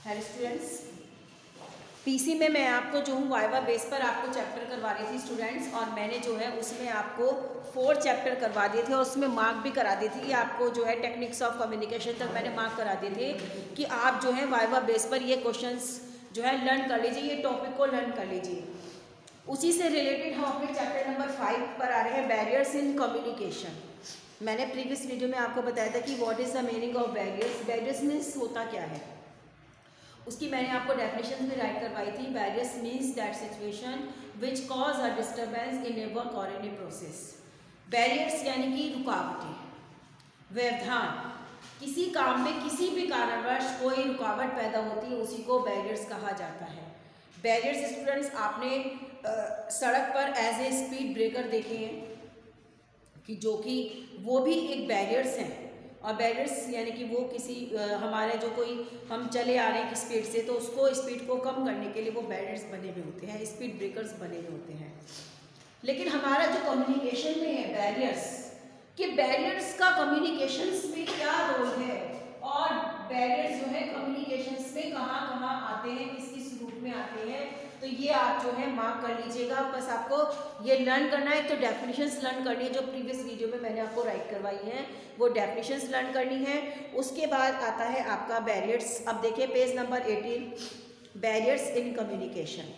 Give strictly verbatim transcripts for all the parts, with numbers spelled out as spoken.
Hello students, PC में मैं आपको जो हूँ वाइवा बेस पर आपको चैप्टर करवा रही थी स्टूडेंट्स, और मैंने जो है उसमें आपको फोर चैप्टर करवा दिए थे और उसमें मार्क भी करा दी थी कि आपको जो है टेक्निक्स ऑफ कम्युनिकेशन तक मैंने मार्क करा दिए थे कि आप जो है वाइवा बेस पर ये क्वेश्चंस जो है लर्न कर लीजिए, ये टॉपिक को लर्न कर लीजिए। उसी से रिलेटेड हम अपने चैप्टर नंबर फाइव पर आ रहे हैं, बैरियर्स इन कम्युनिकेशन। मैंने प्रीवियस वीडियो में आपको बताया था कि what is the meaning of barriers, barriers means होता क्या है, उसकी मैंने आपको डेफिनेशन भी राइट करवाई थी। Barriers means that situation which cause a disturbance in a work और इन ए प्रोसेस। बैरियर्स यानी कि रुकावटें, व्यवधान, किसी काम में किसी भी कारणवश कोई रुकावट पैदा होती है, उसी को बैरियर्स कहा जाता है। बैरियर्स स्टूडेंट्स, आपने आ, सड़क पर एज ए स्पीड ब्रेकर देखे हैं कि जो कि वो भी एक बैरियर्स हैं, और बैरियर्स यानी कि वो किसी आ, हमारे जो कोई हम चले आ रहे हैं स्पीड से, तो उसको स्पीड को कम करने के लिए वो बैरियर्स बने हुए होते हैं, स्पीड ब्रेकर्स बने हुए होते हैं। लेकिन हमारा जो कम्युनिकेशन में है बैरियर्स, कि बैरियर्स का कम्युनिकेशंस में क्या रोल है, और बैरियर्स जो है कम्युनिकेशंस में कहाँ कहाँ आते हैं, किस किस रूप में आते हैं, तो ये आप जो है मार्क कर लीजिएगा। बस आपको ये लर्न करना है, तो डेफिनेशंस लर्न करनी है जो प्रीवियस वीडियो में मैंने आपको राइट करवाई है, वो डेफिनेशंस लर्न करनी है। उसके बाद आता है आपका बैरियर्स। अब देखिए page number eighteen, barriers in communication.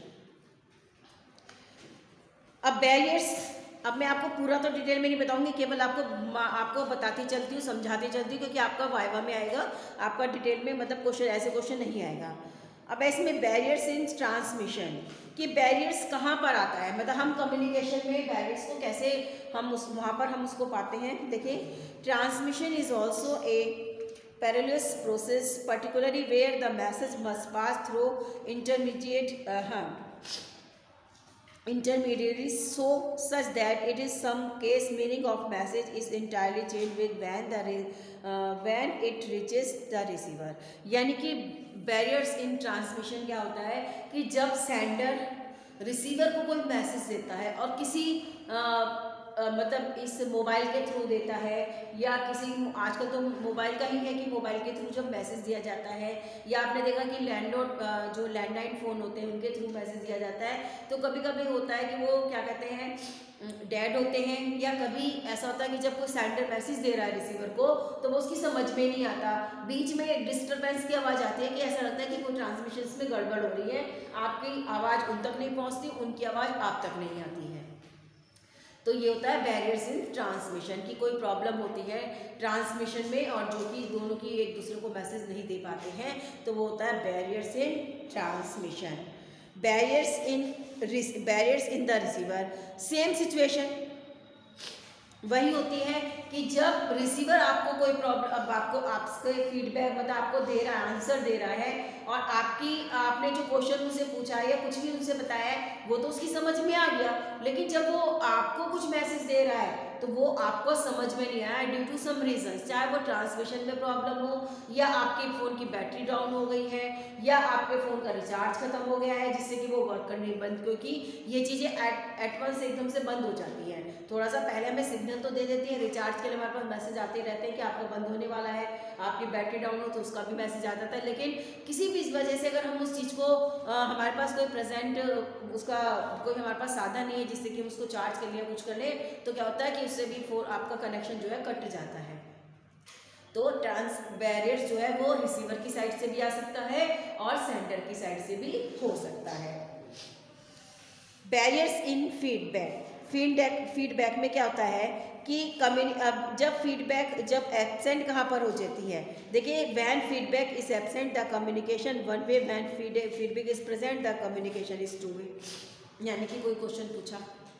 अब बैरियर्स, अब मैं आपको पूरा तो डिटेल में नहीं बताऊंगी, केवल आपको आपको बताती चलती हूँ, समझाती चलती हूँ, क्योंकि आपका वाइवा में आएगा, आपका डिटेल में मतलब क्वेश्चन ऐसे क्वेश्चन नहीं आएगा। अब इसमें बैरियर्स इन ट्रांसमिशन, कि बैरियर्स कहाँ पर आता है, मतलब हम कम्युनिकेशन में बैरियर्स को कैसे हम उस वहाँ पर हम उसको पाते हैं। देखिए, transmission is also a perilous process, particularly where the message must pass through intermediate uh, huh, intermediaries, so such that it is some case meaning of message is entirely changed with when the uh, when it reaches the receiver। यानी कि barriers in transmission क्या होता है कि जब sender receiver को कोई message देता है, और किसी आ, Uh, मतलब इस मोबाइल के थ्रू देता है, या किसी आजकल तो मोबाइल का ही है कि मोबाइल के थ्रू जब मैसेज दिया जाता है, या आपने देखा कि लैंडलोड जो लैंडलाइन फ़ोन होते हैं उनके थ्रू मैसेज दिया जाता है, तो कभी कभी होता है कि वो क्या कहते हैं डेड होते हैं, या कभी ऐसा होता है कि जब कोई सेंडर मैसेज दे रहा है रिसीवर को, तो वो उसकी समझ में नहीं आता, बीच में एक डिस्टर्बेंस की आवाज़ आती है कि ऐसा लगता है कि कोई ट्रांसमिशन में गड़बड़ हो रही है, आपकी आवाज़ उन तक नहीं पहुँचती, उनकी आवाज़ आप तक नहीं आती है। तो ये होता है बैरियर्स इन ट्रांसमिशन, की कोई प्रॉब्लम होती है ट्रांसमिशन में, और जो कि दोनों की एक दूसरे को मैसेज नहीं दे पाते हैं, तो वो होता है barriers in transmission. Barriers in barriers in the receiver, same situation वही होती है कि जब रिसीवर आपको कोई प्रॉब्लम, अब आपको आपके फीडबैक मतलब आपको दे रहा है, आंसर दे रहा है, और आपकी आपने जो क्वेश्चन उनसे पूछा है या कुछ भी उनसे बताया है वो तो उसकी समझ में आ गया, लेकिन जब वो आपको कुछ मैसेज दे रहा है तो वो आपको समझ में नहीं आया ड्यू टू सम रीजन, चाहे वो ट्रांसमिशन में प्रॉब्लम हो, या आपके फ़ोन की बैटरी डाउन हो गई है, या आपके फ़ोन का रिचार्ज खत्म हो गया है जिससे कि वो वर्क करनी बंद, क्योंकि ये चीज़ें एट एट वंस एकदम से बंद हो जाती हैं। थोड़ा सा पहले हमें सिग्नल तो दे देती है, रिचार्ज के लिए हमारे पास मैसेज आते रहते हैं कि आपका बंद होने वाला है, आपकी बैटरी डाउन हो तो उसका भी मैसेज आ जाता है, लेकिन किसी भी वजह से अगर हम उस चीज़ को आ, हमारे पास कोई प्रेजेंट उसका कोई हमारे पास साधन नहीं है जिससे कि हम उसको चार्ज कर लिया कुछ कर ले, तो क्या होता है कि उससे भी फोन आपका कनेक्शन जो है कट जाता है। तो ट्रांस बैरियर्स जो है वो रिसीवर की साइड से भी आ सकता है और सेंडर की साइड से भी हो सकता है। Barriers in feedback, feedback feedback में क्या होता है कि कम्युनि अब जब फीडबैक जब एब्सेंट कहाँ पर हो जाती है, देखिए when feedback is absent the communication one way, when feedback is present the communication is two way. यानी कि कोई क्वेश्चन पूछा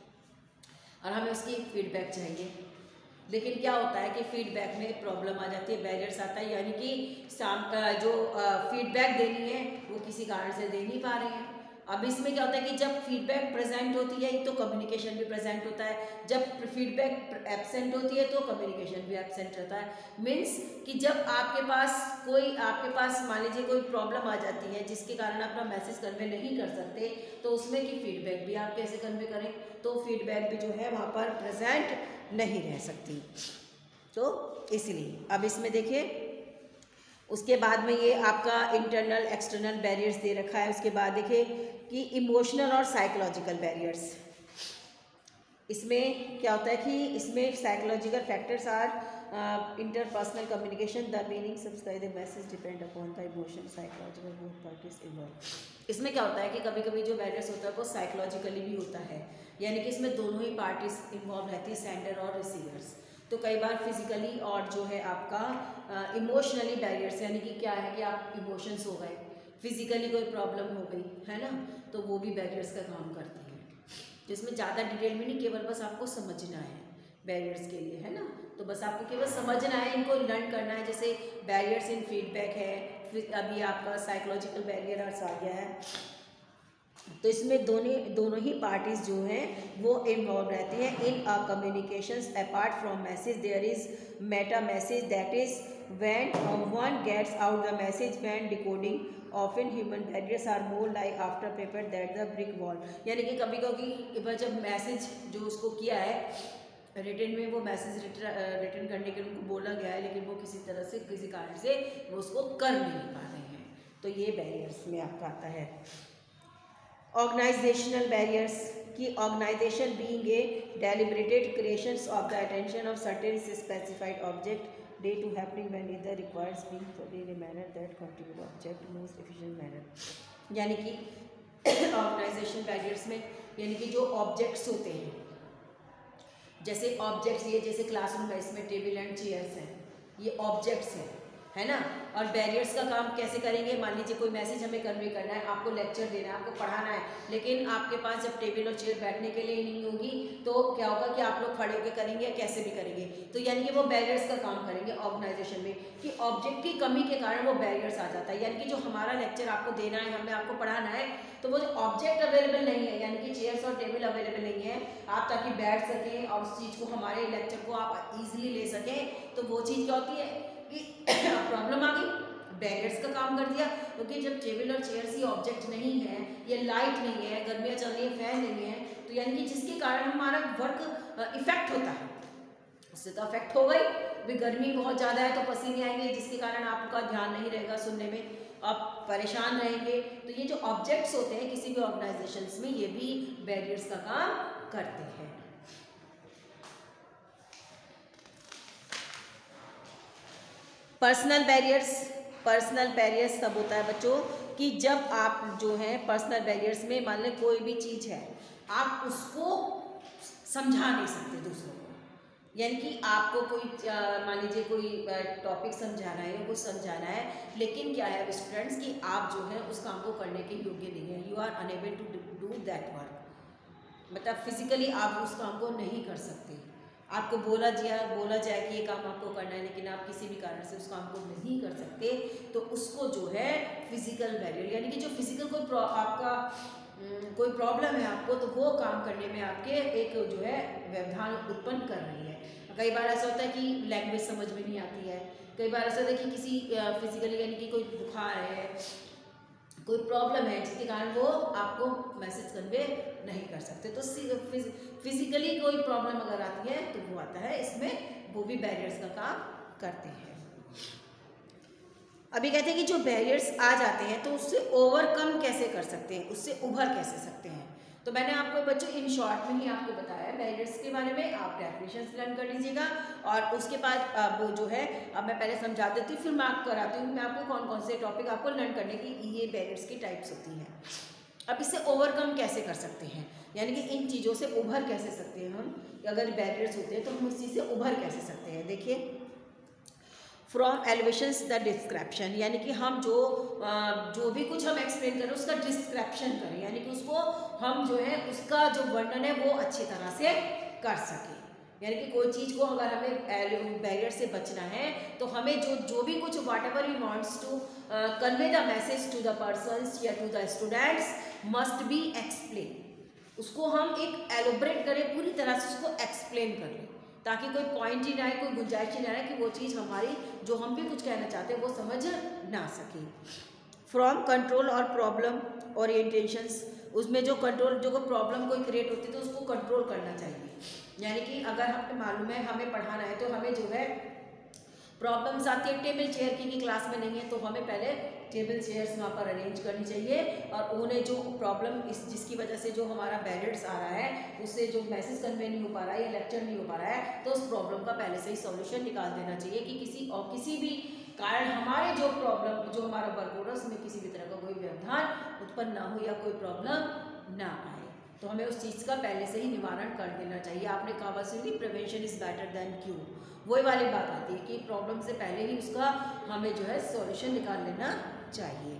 और हमें उसकी फीडबैक चाहिए, लेकिन क्या होता है कि फीडबैक में प्रॉब्लम आ जाती है, बैरियर्स आता है, यानी कि साम जो फीडबैक देनी है वो किसी कारण से दे नहीं पा रहे हैं। अब इसमें क्या होता है कि जब फीडबैक प्रेजेंट होती है तो कम्युनिकेशन भी प्रेजेंट होता है, जब फीडबैक एब्सेंट होती है तो कम्युनिकेशन भी एब्सेंट रहता है। मीन्स कि जब आपके पास कोई आपके पास मान लीजिए कोई प्रॉब्लम आ जाती है जिसके कारण आप अपना मैसेज कन्वे नहीं कर सकते, तो उसमें की फीडबैक भी आप कैसे कन्वे करें, तो फीडबैक भी जो है वहाँ पर प्रेजेंट नहीं रह सकती। तो इसलिए अब इसमें देखिए उसके बाद में ये आपका इंटरनल एक्सटर्नल बैरियर्स दे रखा है। उसके बाद देखिए कि इमोशनल और साइकोलॉजिकल बैरियर्स, इसमें क्या होता है कि इसमें psychological factors are interpersonal communication, the meaning subscribe the message depend upon the emotion psychological both parties involve. इसमें क्या होता है कि कभी कभी जो बैरियर्स होता है वो साइकोलॉजिकली भी होता है, यानी कि इसमें दोनों ही पार्टीज इन्वॉल्व रहती है, सेंडर और रिसीवर्स। तो कई बार फिजिकली और जो है आपका इमोशनली बैरियर्स, यानी कि क्या है कि आप इमोशंस हो गए, फिजिकली कोई प्रॉब्लम हो गई है ना, तो वो भी बैरियर्स का काम करती है। जिसमें ज़्यादा डिटेल में नहीं, केवल बस आपको समझना है बैरियर्स के लिए, है ना। तो बस आपको केवल समझना है, इनको लर्न करना है। जैसे बैरियर्स इन फीडबैक है, फिर अभी आपका साइकोलॉजिकल बैरियर आ गया है। तो इसमें दोनों दोनों ही पार्टीज जो हैं वो इन्वॉल्व रहती हैं in a communications. Apart from message there is meta message, that is when one gets out the message when decoding. Often human barriers are more like after paper that the brick wall, यानी कि कभी कभी जब message जो उसको किया है return में, वो मैसेज रिटर्न करने के लिए उनको बोला गया है, लेकिन वो किसी तरह से किसी कारण से वो उसको कर नहीं पा रहे हैं, तो ये बैरियर्स में आपका आता है। ऑर्गेनाइजेशनल बैरियर्स की organisation being a deliberated creations of the attention of certain specified object day to happening when either requires being for in a manner that contribute object most efficient manner, यानी कि organisation barriers में यानी कि जो objects होते हैं, जैसे objects ये जैसे क्लासरूम है, इसमें टेबल एंड चेयर्स हैं, ये ऑब्जेक्ट्स हैं, है ना। और बैरियर्स का काम कैसे करेंगे, मान लीजिए कोई मैसेज हमें कन्वे करना है, आपको लेक्चर देना है, आपको पढ़ाना है, लेकिन आपके पास जब टेबल और चेयर बैठने के लिए नहीं होगी तो क्या होगा कि आप लोग खड़े होकर करेंगे या कैसे भी करेंगे, तो यानी कि वो बैरियर्स का काम करेंगे ऑर्गेनाइजेशन में, कि ऑब्जेक्ट की कमी के कारण वो बैरियर्स आ जाता है। यानी कि जो हमारा लेक्चर आपको देना है, हमें आपको पढ़ाना है, तो वो जो ऑब्जेक्ट अवेलेबल नहीं है, यानी कि चेयर्स और टेबल अवेलेबल नहीं है आप ताकि बैठ सकें और उस चीज़ को, हमारे लेक्चर को आप ईजिली ले सकें, तो वो चीज़ क्या होती है कि प्रॉब्लम आ गई, बैरियर्स का काम कर दिया। क्योंकि जब टेबल और चेयर्स ही ऑब्जेक्ट नहीं है, या लाइट नहीं है, गर्मियाँ चल रही है, फैन नहीं है, तो यानी कि जिसके कारण हमारा वर्क इफेक्ट होता है, उससे तो अफेक्ट हो गई। भी गर्मी बहुत ज़्यादा है तो पसीने आएंगे, जिसके कारण आपका ध्यान नहीं रहेगा सुनने में, आप परेशान रहेंगे। तो ये जो ऑब्जेक्ट्स होते हैं किसी भी ऑर्गेनाइजेशंस में, ये भी बैरियर्स का काम करते हैं। पर्सनल बैरियर्स, पर्सनल बैरियर्स तब होता है बच्चों कि जब आप जो है पर्सनल बैरियर्स में, मान लें कोई भी चीज़ है, आप उसको समझा नहीं सकते दूसरों को, यानी कि आपको कोई मान लीजिए कोई टॉपिक समझाना है या कुछ समझाना है, लेकिन क्या है स्टूडेंट्स कि आप जो है उस काम को करने के योग्य नहीं है, you are unable to do that work, मतलब फिजिकली आप उस काम को नहीं कर सकते। आपको बोला जाए बोला जाए कि ये काम आपको करना है, लेकिन आप किसी भी कारण से उस काम को नहीं कर सकते, तो उसको जो है फिजिकल बैरियर, यानी कि जो फिजिकल कोई आपका कोई प्रॉब्लम है आपको, तो वो काम करने में आपके एक जो है व्यवधान उत्पन्न कर रही है। कई बार ऐसा होता है कि लैंग्वेज समझ में नहीं आती है, कई बार ऐसा होता है कि किसी फिजिकली यानी कि कोई बुखार है, कोई प्रॉब्लम है, जिसके कारण वो आपको मैसेज कन्वे नहीं कर सकते। तो फिजिकली कोई प्रॉब्लम अगर आती है तो वो आता है इसमें, वो भी बैरियर्स का काम करते हैं। अभी कहते हैं कि जो बैरियर्स आ जाते हैं तो उससे ओवरकम कैसे कर सकते हैं, उससे उभर कैसे सकते हैं। तो मैंने आपको बच्चों इन शॉर्ट में ही आपको बताया बैरियर्स के बारे में, आप डेफिनेशंस लर्न कर लीजिएगा, और उसके बाद वो जो है अब मैं पहले समझा देती हूँ, फिर मार्क कराती हूँ मैं आपको कौन कौन से टॉपिक आपको लर्न करने की, ये बैरियर्स की टाइप्स होती हैं। अब इससे ओवरकम कैसे कर सकते हैं, यानी कि इन चीज़ों से उभर कैसे सकते हैं हम, अगर बैरियर्स होते हैं तो हम उस चीज़ से उभर कैसे सकते हैं। देखिए, फ्रॉम एलिवेशंस द डिस्क्रिप्शन, यानी कि हम जो जो भी कुछ हम एक्सप्लेन करें उसका डिस्क्रिप्शन करें, यानी कि उसको हम जो है उसका जो वर्णन है वो अच्छी तरह से कर सकें। यानी कि कोई चीज़ को अगर हमें बैरियर से बचना है तो हमें जो जो भी कुछ whatever we wants to convey the message to the persons या to the students must be explain, उसको हम एक एलोबरेट करें, पूरी तरह से उसको एक्सप्लेन कर लें, ताकि कोई पॉइंट ही ना आए, कोई गुंजाइश ही ना आए कि वो चीज़ हमारी जो हम भी कुछ कहना चाहते हैं वो समझ ना सके। फ्रॉम कंट्रोल और प्रॉब्लम ओरिएंटेशंस, उसमें जो कंट्रोल जो कोई प्रॉब्लम कोई क्रिएट होती है तो उसको कंट्रोल करना चाहिए। यानी कि अगर हमें मालूम है हमें पढ़ाना है तो हमें जो है प्रॉब्लम्स आती है टेबल चेयर की, की क्लास में नहीं है, तो हमें पहले टेबल चेयर्स वहाँ पर अरेंज करनी चाहिए और उन्हें जो प्रॉब्लम इस जिसकी वजह से जो हमारा बैरियर्स आ रहा है, उससे जो मैसेज कन्वे नहीं हो पा रहा है या लेक्चर नहीं हो पा रहा है, तो उस प्रॉब्लम का पहले से ही सॉल्यूशन निकाल देना चाहिए कि किसी और किसी भी कारण हमारे जो प्रॉब्लम जो हमारा वर्क हो रहा है उसमें किसी भी तरह का कोई व्यवधान उत्पन्न ना हो या कोई प्रॉब्लम ना आए। तो हमें उस चीज़ का पहले से ही निवारण कर देना चाहिए। आपने कहा बस सुनी, prevention is better than cure, वही वाली बात आती है कि प्रॉब्लम से पहले ही उसका हमें जो है सॉल्यूशन निकाल लेना चाहिए।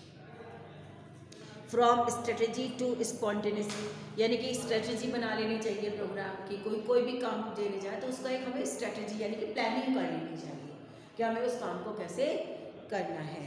फ्रॉम स्ट्रेटजी टू स्पॉन्टेनियस, यानी कि स्ट्रेटजी बना लेनी चाहिए प्रोग्राम की, कोई कोई भी काम देने जाए तो उसका एक हमें स्ट्रेटजी यानी कि प्लानिंग कर लेनी चाहिए कि हमें उस काम को कैसे करना है।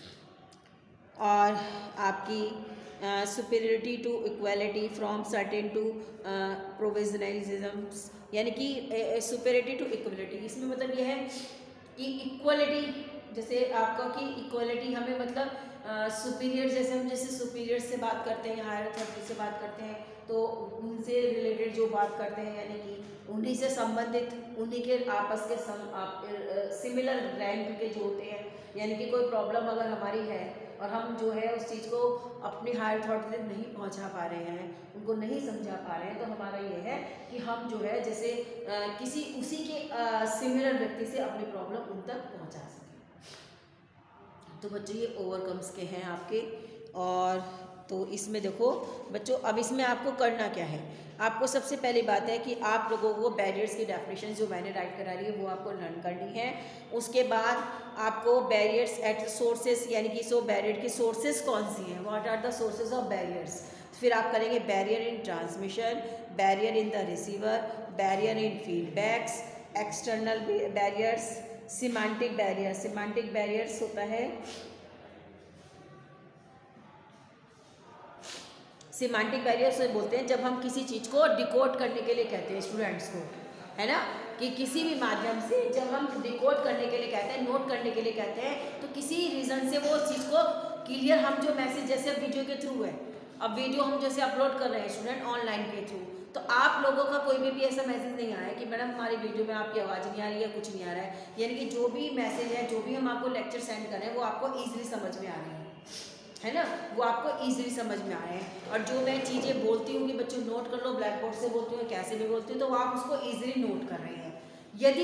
और आपकी superiority to equality from certain to provisionalism, यानी कि सुपीरियरिटी टू इक्वालिटी, इसमें मतलब ये है कि इक्वालिटी, जैसे आपका कि इक्वालिटी हमें मतलब सुपीरियर uh, जैसे हम जैसे सुपीरियर से बात करते हैं, हायर अथॉरिटी से बात करते हैं, तो उनसे रिलेटेड जो बात करते हैं यानी कि उन्हीं से संबंधित, उन्हीं के आपस के सम, आप, सिमिलर रैंक के जो होते हैं, यानी कि कोई प्रॉब्लम अगर हमारी है और हम जो है उस चीज़ को अपनी हायर अथॉरिटी तक नहीं पहुंचा पा रहे हैं, उनको नहीं समझा पा रहे हैं, तो हमारा ये है कि हम जो है जैसे आ, किसी उसी के सिमिलर व्यक्ति से अपनी प्रॉब्लम उन तक पहुंचा सकें। तो बच्चों ये ओवरकम्स के हैं आपके। और तो इसमें देखो बच्चों, अब इसमें आपको करना क्या है, आपको सबसे पहली बात है कि आप लोगों को बैरियर्स की डेफिनेशन जो मैंने राइट करा रही है वो आपको लर्न करनी है। उसके बाद आपको बैरियर्स एट सोर्सेस, यानी कि सो बैरियर की सोर्सेस कौन सी हैं, what are the sources of barriers. फिर आप करेंगे barrier in transmission, barrier in the receiver, barrier in feedbacks, external barriers, semantic barrier. Semantic barriers होता है, सिमेंटिक बैरियर से बोलते हैं जब हम किसी चीज़ को डिकोड करने के लिए कहते हैं स्टूडेंट्स को, है ना, कि किसी भी माध्यम से जब हम डिकोड करने के लिए कहते हैं, नोट करने के लिए कहते हैं, तो किसी रीज़न से वो चीज़ को क्लियर, हम जो मैसेज जैसे अब वीडियो के थ्रू है, अब वीडियो हम जैसे अपलोड कर रहे हैं स्टूडेंट ऑनलाइन के थ्रू, तो आप लोगों का कोई भी, भी ऐसा मैसेज नहीं आया कि मैडम हमारी वीडियो में आपकी आवाज़ नहीं आ रही है, कुछ नहीं आ रहा है, यानी कि जो भी मैसेज है, जो भी हम आपको लेक्चर सेंड कर रहे हैं वो आपको ईजिली समझ में आ रही है, है ना, वो आपको ईजिली समझ में आ रहे हैं। और जो मैं चीज़ें बोलती हूँ कि बच्चों नोट कर लो, ब्लैक बोर्ड से बोलती हूँ, कैसे भी बोलती हूँ, तो वो आप उसको ईजिली नोट कर रहे हैं। यदि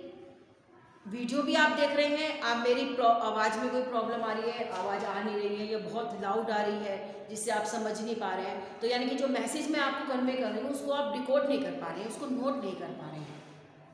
वीडियो भी आप देख रहे हैं, आप मेरी आवाज़ में कोई प्रॉब्लम आ रही है, आवाज़ आ नहीं रही है या बहुत लाउड आ रही है जिससे आप समझ नहीं पा रहे हैं, तो यानी कि जो मैसेज मैं आपको कन्वे कर रही हूँ उसको आप डिकोड नहीं कर पा रहे हैं, उसको नोट नहीं कर पा रहे हैं।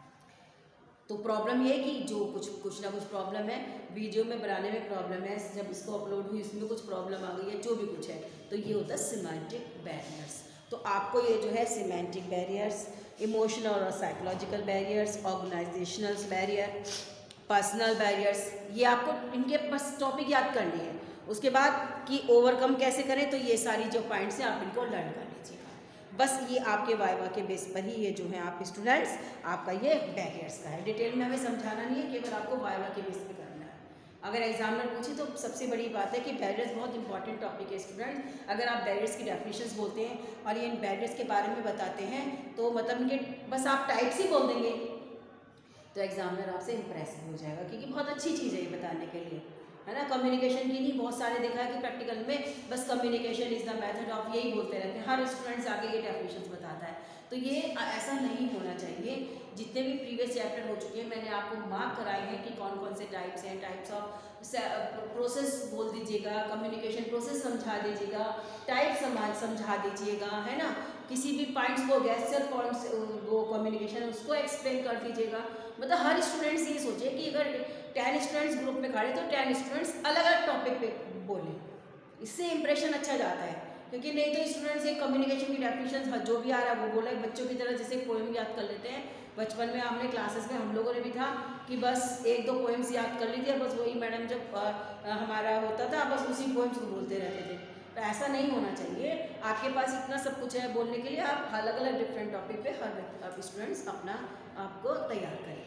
तो प्रॉब्लम ये है कि जो कुछ कुछ ना कुछ प्रॉब्लम है, वीडियो में बनाने में प्रॉब्लम है, जब इसको अपलोड हुई इसमें कुछ प्रॉब्लम आ गई है, जो भी कुछ है, तो ये होता है सिमेंटिक बैरियर्स। तो आपको ये जो है सिमेंटिक बैरियर्स, इमोशनल और psychological barriers, organisational barrier, personal barriers, ये आपको इनके बस टॉपिक याद करनी है। उसके बाद कि ओवरकम कैसे करें, तो ये सारी जो पॉइंट्स हैं आप इनको लर्न कर लीजिएगा। बस ये आपके वाइवा के बेस पर ही ये जो है आप स्टूडेंट्स आपका ये बैरियर्स का है, डिटेल में हमें समझाना नहीं है, केवल आपको वाइवा के बेस पे करना है। अगर एग्जामिनर पूछे तो सबसे बड़ी बात है कि बैरियर्स बहुत इंपॉर्टेंट टॉपिक है स्टूडेंट। अगर आप बैरियर्स की डेफिनेशंस बोलते हैं और ये इन बैरियर्स के बारे में बताते हैं, तो मतलब इनके बस आप टाइप्स ही बोल देंगे तो एग्जामिनर आपसे इम्प्रेस हो जाएगा, क्योंकि बहुत अच्छी चीज़ है ये बताने के लिए, है ना। कम्युनिकेशन की नहीं, बहुत सारे देखा है कि प्रैक्टिकल में बस communication is the method of, यही बोलते रहते हैं, हर स्टूडेंट्स आगे ये डेफिनेशंस बताता है, तो ये ऐसा नहीं होना चाहिए। जितने भी प्रीवियस चैप्टर हो चुके हैं मैंने आपको मार्क कराए हैं कि कौन कौन से टाइप्स हैं, टाइप्स ऑफ प्रोसेस बोल दीजिएगा, कम्युनिकेशन प्रोसेस समझा दीजिएगा, टाइप समझा दीजिएगा, है ना, किसी भी पॉइंट्स को गेस्चर पॉइंट्स वो कम्युनिकेशन उसको एक्सप्लेन कर दीजिएगा। मतलब हर स्टूडेंट्स ये सोचे कि अगर टेन स्टूडेंट्स ग्रुप में खड़े तो टेन स्टूडेंट्स अलग अलग टॉपिक पे बोलें, इससे इंप्रेशन अच्छा जाता है। क्योंकि नहीं तो स्टूडेंट्स एक कम्युनिकेशन की डेफिनेशन जो भी आ रहा है वो बोला, बच्चों की तरह जैसे पोएम याद कर लेते हैं। बचपन में हमने क्लासेस में हम लोगों ने भी था कि बस एक दो पोएम्स याद कर ली थी और बस वही मैडम जब आ, आ, हमारा होता था बस उसी पोएम्स को बोलते रहते थे। तो ऐसा नहीं होना चाहिए, आपके पास इतना सब कुछ है बोलने के लिए, आप अलग अलग डिफरेंट टॉपिक पे हर स्टूडेंट्स अपना आपको तैयार करें।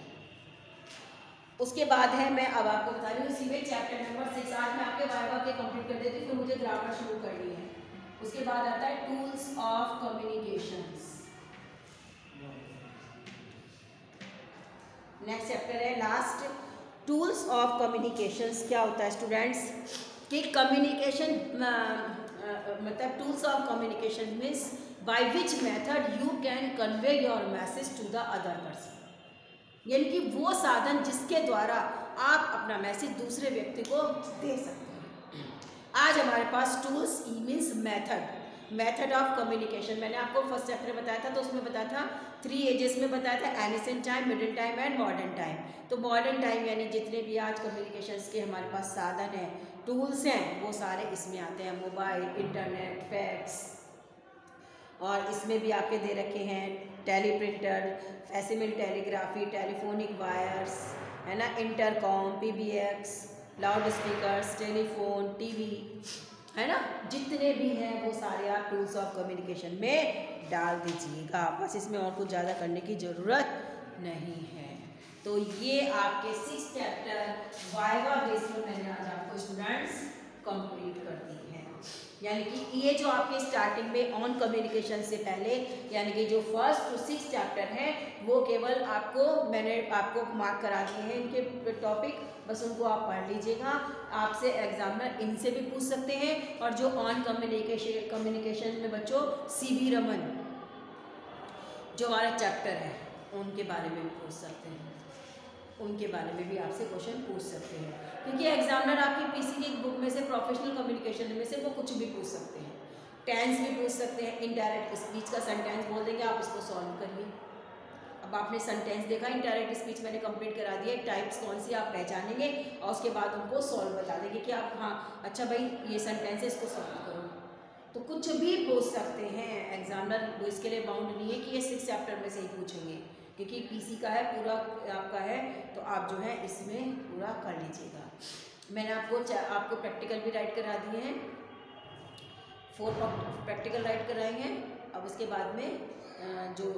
उसके बाद है, मैं अब आपको बता रही हूँ इसी में चैप्टर नंबर सिक्स, आज मैं आपके वाइवा के कंप्लीट कर देती हूँ, फिर मुझे ग्रामर शुरू करनी है। उसके बाद आता है tools of communications. Next chapter है लास्ट, टूल्स ऑफ कम्युनिकेशंस क्या होता है स्टूडेंट्स कि कम्युनिकेशन मतलब tools of communication means by which method you can convey your message to the other person, यानी कि वो साधन जिसके द्वारा आप अपना मैसेज दूसरे व्यक्ति को दे सकते हैं। आज हमारे पास tools means method method of communication, मैंने आपको फर्स्ट चैप्टर बताया था तो उसमें बताया था थ्री एजेस में बताया था, ancient time, middle time and modern time. तो मॉडर्न टाइम यानी जितने भी आज कम्युनिकेशंस के हमारे पास साधन हैं, टूल्स हैं, वो सारे इसमें आते हैं, मोबाइल, इंटरनेट, फैक्स, और इसमें भी आपके दे रखे हैं teleprinter, facsimile telegraphy, telephonic wires, है ना, intercom, PBX, loudspeakers, telephone, TV, है ना, जितने भी हैं वो सारे आप टूल्स ऑफ कम्युनिकेशन में डाल दीजिएगा, बस इसमें और कुछ ज़्यादा करने की ज़रूरत नहीं है। तो ये आपके सिक्स चैप्टर वाइवा बेस पर मैंने आज आपको स्टूडेंट्स कंप्लीट कर दी है, यानी कि ये जो आपके स्टार्टिंग में ऑन कम्युनिकेशन से पहले यानी कि जो फर्स्ट टू सिक्स चैप्टर हैं वो केवल आपको मैंने आपको मार्क करा दिए हैं इनके टॉपिक, बस उनको आप पढ़ लीजिएगा। आपसे एग्जामिनर इनसे भी पूछ सकते हैं, और जो ऑन कम्युनिकेशन कम्युनिकेशन में बच्चों सी वी रमन जो हमारा चैप्टर है उनके बारे में भी पूछ सकते हैं, उनके बारे में भी आपसे क्वेश्चन पूछ सकते हैं, क्योंकि एग्जामिनर आपकी पीसी की बुक में से प्रोफेशनल कम्युनिकेशन में से वो कुछ भी पूछ सकते हैं। टेंस भी पूछ सकते हैं, इनडायरेक्ट स्पीच का सेंटेंस बोल देंगे, आप उसको सॉल्व करिए। अब आपने सेंटेंस देखा, इनडायरेक्ट स्पीच मैंने कंप्लीट करा दिया, टाइप्स कौन सी आप पहचानेंगे और उसके बाद उनको सॉल्व बता देंगे कि आप हाँ अच्छा भाई ये सेंटेंस है इसको सॉल्व करो। तो कुछ भी पूछ सकते हैं एग्जामिनर, वो इसके लिए बाउंड नहीं है कि ये सिक्स चैप्टर में से ही पूछेंगे, क्योंकि पीसी का है पूरा आपका है, तो आप जो है इसमें पूरा कर लीजिएगा। मैंने आपको आपको प्रैक्टिकल भी राइट करा दिए हैं, फोर प्रैक्टिकल राइट कराए हैं। अब उसके बाद में जो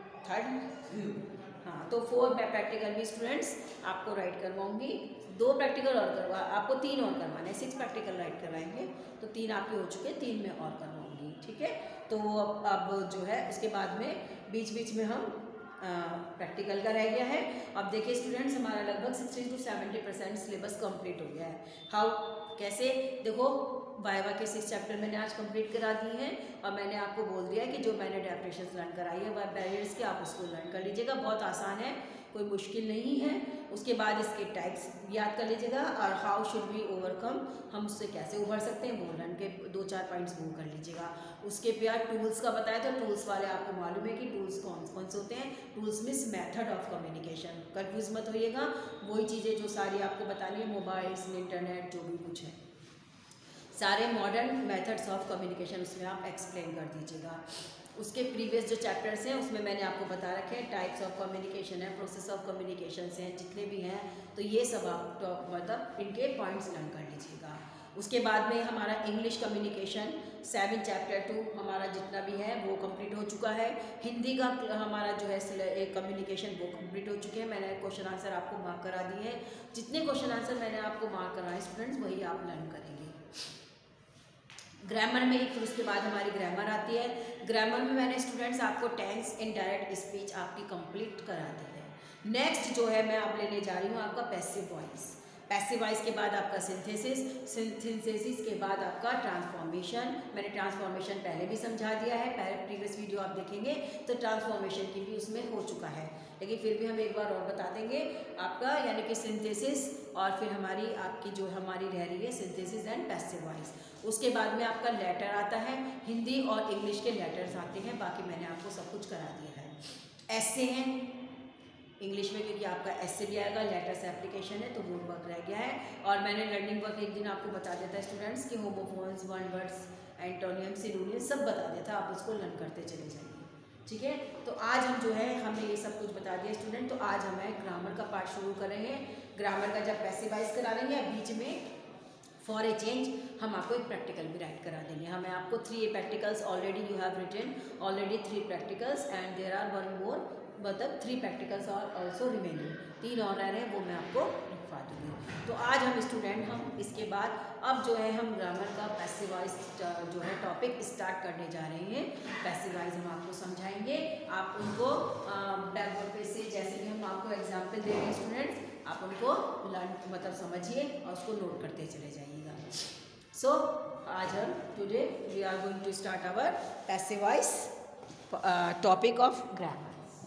थर्ड हाँ तो फोर मैं प्रैक्टिकल भी स्टूडेंट्स आपको राइट करवाऊंगी, दो प्रैक्टिकल और करवा आपको तीन और करवाने, सिक्स प्रैक्टिकल राइट करवाएंगे, तो तीन आपके हो चुके, तीन में और करवाऊंगी, ठीक है। तो अब अब जो है उसके बाद में बीच बीच में हम प्रैक्टिकल का रह गया है। अब देखिए स्टूडेंट्स हमारा लगभग sixty to seventy percent syllabus complete हो गया है। हाउ कैसे देखो, वाइवा के सिक्स चैप्टर मैंने आज कंप्लीट करा दी हैं, और मैंने आपको बोल दिया है कि जो मैंने डेफिनेशंस लर्न कराई है वह बैरियर्स के आप उसको लर्न कर लीजिएगा, बहुत आसान है, कोई मुश्किल नहीं है। उसके बाद इसके टाइप्स याद कर लीजिएगा, और हाउ शुड वी ओवरकम, हम उससे कैसे उभर सकते हैं वो लर्न के दो चार पॉइंट्स वो कर लीजिएगा। उसके बाद टूल्स का बताया, तो टूल्स वाले आपको मालूम है कि टूल्स कौन कौन से होते हैं, tools means method of communication, confuse मत होइएगा, वही चीज़ें जो सारी आपको बतानी है, मोबाइल्स, इंटरनेट, जो भी कुछ है सारे मॉडर्न मेथड्स ऑफ कम्युनिकेशन उसमें आप एक्सप्लेन कर दीजिएगा। उसके प्रीवियस जो चैप्टर्स हैं उसमें मैंने आपको बता रखे हैं, टाइप्स ऑफ कम्युनिकेशन है, प्रोसेस ऑफ कम्युनिकेशन हैं, जितने भी हैं, तो ये सब आप मतलब इनके पॉइंट्स लर्न कर लीजिएगा। उसके बाद में हमारा English communication seven chapter two हमारा जितना भी है वो कंप्लीट हो चुका है। हिंदी का हमारा जो है कम्युनिकेशन वो कंप्लीट हो चुके हैं, मैंने क्वेश्चन आंसर आपको मार्क करा दिए हैं, जितने क्वेश्चन आंसर मैंने आपको मार्क कराए स्टूडेंट्स वही आप लर्न करेंगे। ग्रामर में ही फिर उसके बाद हमारी ग्रामर आती है, ग्रामर में मैंने स्टूडेंट्स आपको टेंस, इनडायरेक्ट स्पीच आपकी कंप्लीट करा दी है। नेक्स्ट जो है मैं आप लेने जा रही हूँ आपका पैसिव वॉइस, पैसिव वॉइस के बाद आपका सिंथेसिस, सिंथेसिस के बाद आपका ट्रांसफॉर्मेशन, मैंने ट्रांसफॉर्मेशन पहले भी समझा दिया है, पहले प्रीवियस वीडियो आप देखेंगे तो ट्रांसफॉर्मेशन की भी उसमें हो चुका है, लेकिन फिर भी हम एक बार और बता देंगे आपका, यानी कि सिंथेसिस और फिर हमारी आपकी जो हमारी रह रही है सिंथेसिस एंड पैसिव वॉइस। उसके बाद में आपका लेटर आता है, हिंदी और इंग्लिश के लेटर्स आते हैं, बाकी मैंने आपको सब कुछ करा दिया है। ऐसे हैं इंग्लिश में, क्योंकि आपका ऐसे भी आएगा, लेटर्स एप्लीकेशन है तो वो वर्क रह गया है, और मैंने लर्निंग वर्क एक दिन आपको बता दिया था स्टूडेंट्स कि homophones, one words, antonym, synonym सब बता दिया था, आप उसको लर्न करते चले जाइए, ठीक है। तो आज हम जो है हमने ये सब कुछ बता दिया स्टूडेंट, तो आज हमें ग्रामर का पार्ट शुरू कर रहे हैं। ग्रामर का जब पैसिव वॉइस करा लेंगे, बीच में फॉर ए चेंज हम आपको एक प्रैक्टिकल भी राइट करा देंगे। हमें आपको three practicals already you have written already three practicals and there are one more, मतलब थ्री प्रैक्टिकल्स और ऑल्सो रिमेनिंग, तीन और रह रहे हैं वो मैं आपको लिखवा दूँगी। तो आज हम स्टूडेंट हम इसके बाद अब जो है हम ग्रामर का पैसिव वॉइस जो है टॉपिक स्टार्ट करने जा रहे हैं। पैसिव वॉइस हम आपको समझाएंगे, आप उनको ब्लैक बोर्ड पे से जैसे भी हम आपको एग्जाम्पल दे रहे हैं स्टूडेंट्स, आप उनको लर्न मतलब समझिए और उसको नोट करते चले जाइएगा। सो आज हम today we are going to start our passive voice topic of grammar.